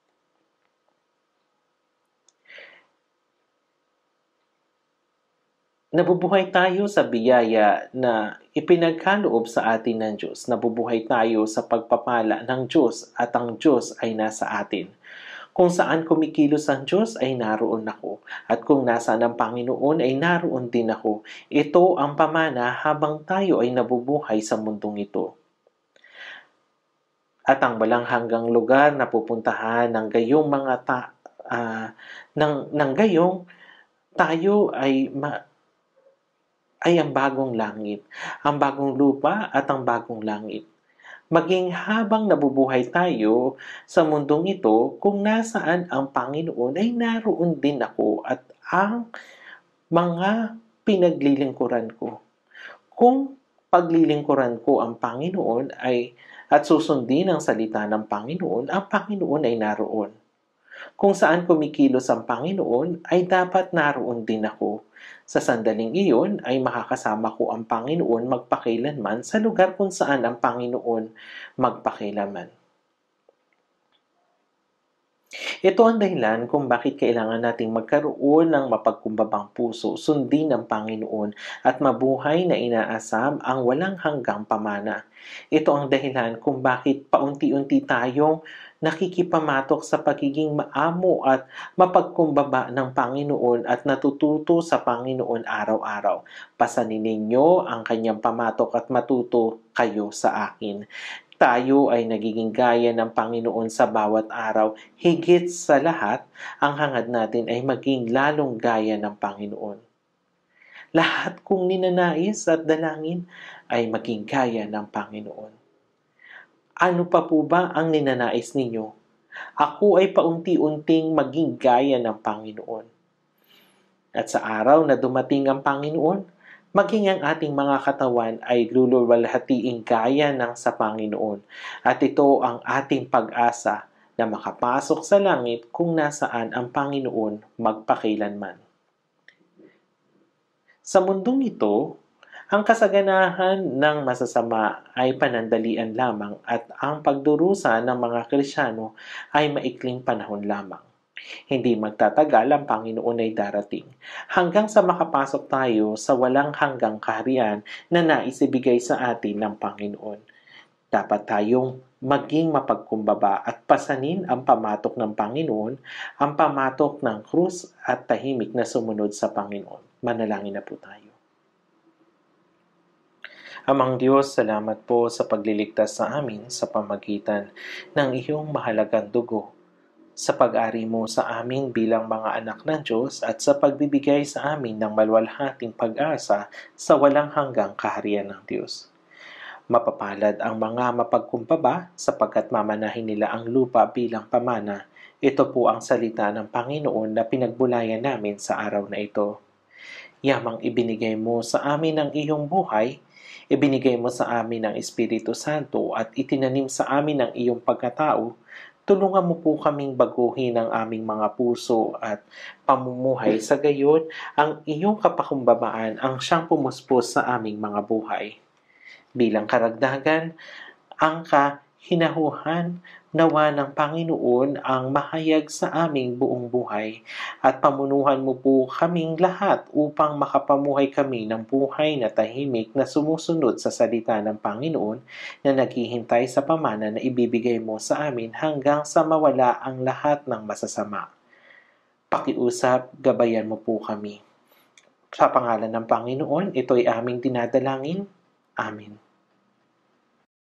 Nabubuhay tayo sa biyaya na ipinagkaloob sa atin ng Diyos. Nabubuhay tayo sa pagpapala ng Diyos at ang Diyos ay nasa atin. Kung saan kumikilos ang Diyos ay naroon ako. At kung nasaan ang Panginoon ay naroon din ako. Ito ang pamana habang tayo ay nabubuhay sa mundong ito. At ang walang hanggang lugar na pupuntahan ng gayong gayong tayo ay ang bagong langit, ang bagong lupa at ang bagong langit. Maging habang nabubuhay tayo sa mundong ito, kung nasaan ang Panginoon ay naroon din ako at ang mga pinaglilingkuran ko. Kung paglilingkuran ko ang Panginoon at susundin ang salita ng Panginoon, ang Panginoon ay naroon. Kung saan kumikilos ang Panginoon, ay dapat naroon din ako. Sa sandaling iyon ay makakasama ko ang Panginoon magpakailanman sa lugar kung saan ang Panginoon magpakailanman. Ito ang dahilan kung bakit kailangan nating magkaroon ng mapagkumbabang puso, sundin ang Panginoon at mabuhay na inaasam ang walang hanggang pamana. Ito ang dahilan kung bakit paunti-unti tayong nakikipamatok sa pagiging maamo at mapagkumbaba ng Panginoon at natututo sa Panginoon araw-araw. Pasanin ninyo ang kanyang pamatok at matuto kayo sa akin. Tayo ay nagiging gaya ng Panginoon sa bawat araw. Higit sa lahat, ang hangad natin ay maging lalong gaya ng Panginoon. Lahat kong ninanais at dalangin ay maging gaya ng Panginoon. Ano pa po ba ang ninanais ninyo? Ako ay paunti-unting maging gaya ng Panginoon. At sa araw na dumating ang Panginoon, maging ang ating mga katawan ay luluwalhatiin gaya ng sa Panginoon. At ito ang ating pag-asa na makapasok sa langit kung nasaan ang Panginoon magpakailanman. Sa mundong ito, ang kasaganahan ng masasama ay panandalian lamang at ang pagdurusa ng mga Kristiyano ay maikling panahon lamang. Hindi magtatagal ang Panginoon ay darating hanggang sa makapasok tayo sa walang hanggang kaharian na naisibigay sa atin ng Panginoon. Dapat tayong maging mapagkumbaba at pasanin ang pamatok ng Panginoon, ang pamatok ng krus at tahimik na sumunod sa Panginoon. Manalangin na po tayo. Amang Diyos, salamat po sa pagliligtas sa amin sa pamagitan ng iyong mahalagang dugo, sa pag-ari mo sa amin bilang mga anak ng Diyos at sa pagbibigay sa amin ng maluwalhating pag-asa sa walang hanggang kaharian ng Diyos. Mapapalad ang mga mapagkumbaba sapagkat mamanahin nila ang lupa bilang pamana. Ito po ang salita ng Panginoon na pinagbulayan namin sa araw na ito. Yamang ibinigay mo sa amin ang iyong buhay, ibinigay mo sa amin ang Espiritu Santo at itinanim sa amin ang iyong pagkatao, tulungan mo po kaming baguhin ang aming mga puso at pamumuhay sa gayon ang iyong kapakumbabaan ang siyang pumuspos sa aming mga buhay. Bilang karagdagan, ang kahinahuhan nawa ng Panginoon ang mahayag sa aming buong buhay at pamunuhan mo po kaming lahat upang makapamuhay kami ng buhay na tahimik na sumusunod sa salita ng Panginoon na naghihintay sa pamana na ibibigay mo sa amin hanggang sa mawala ang lahat ng masasama. Pakiusap, gabayan mo po kami. Sa pangalan ng Panginoon, ito'y aming dinadalangin. Amen.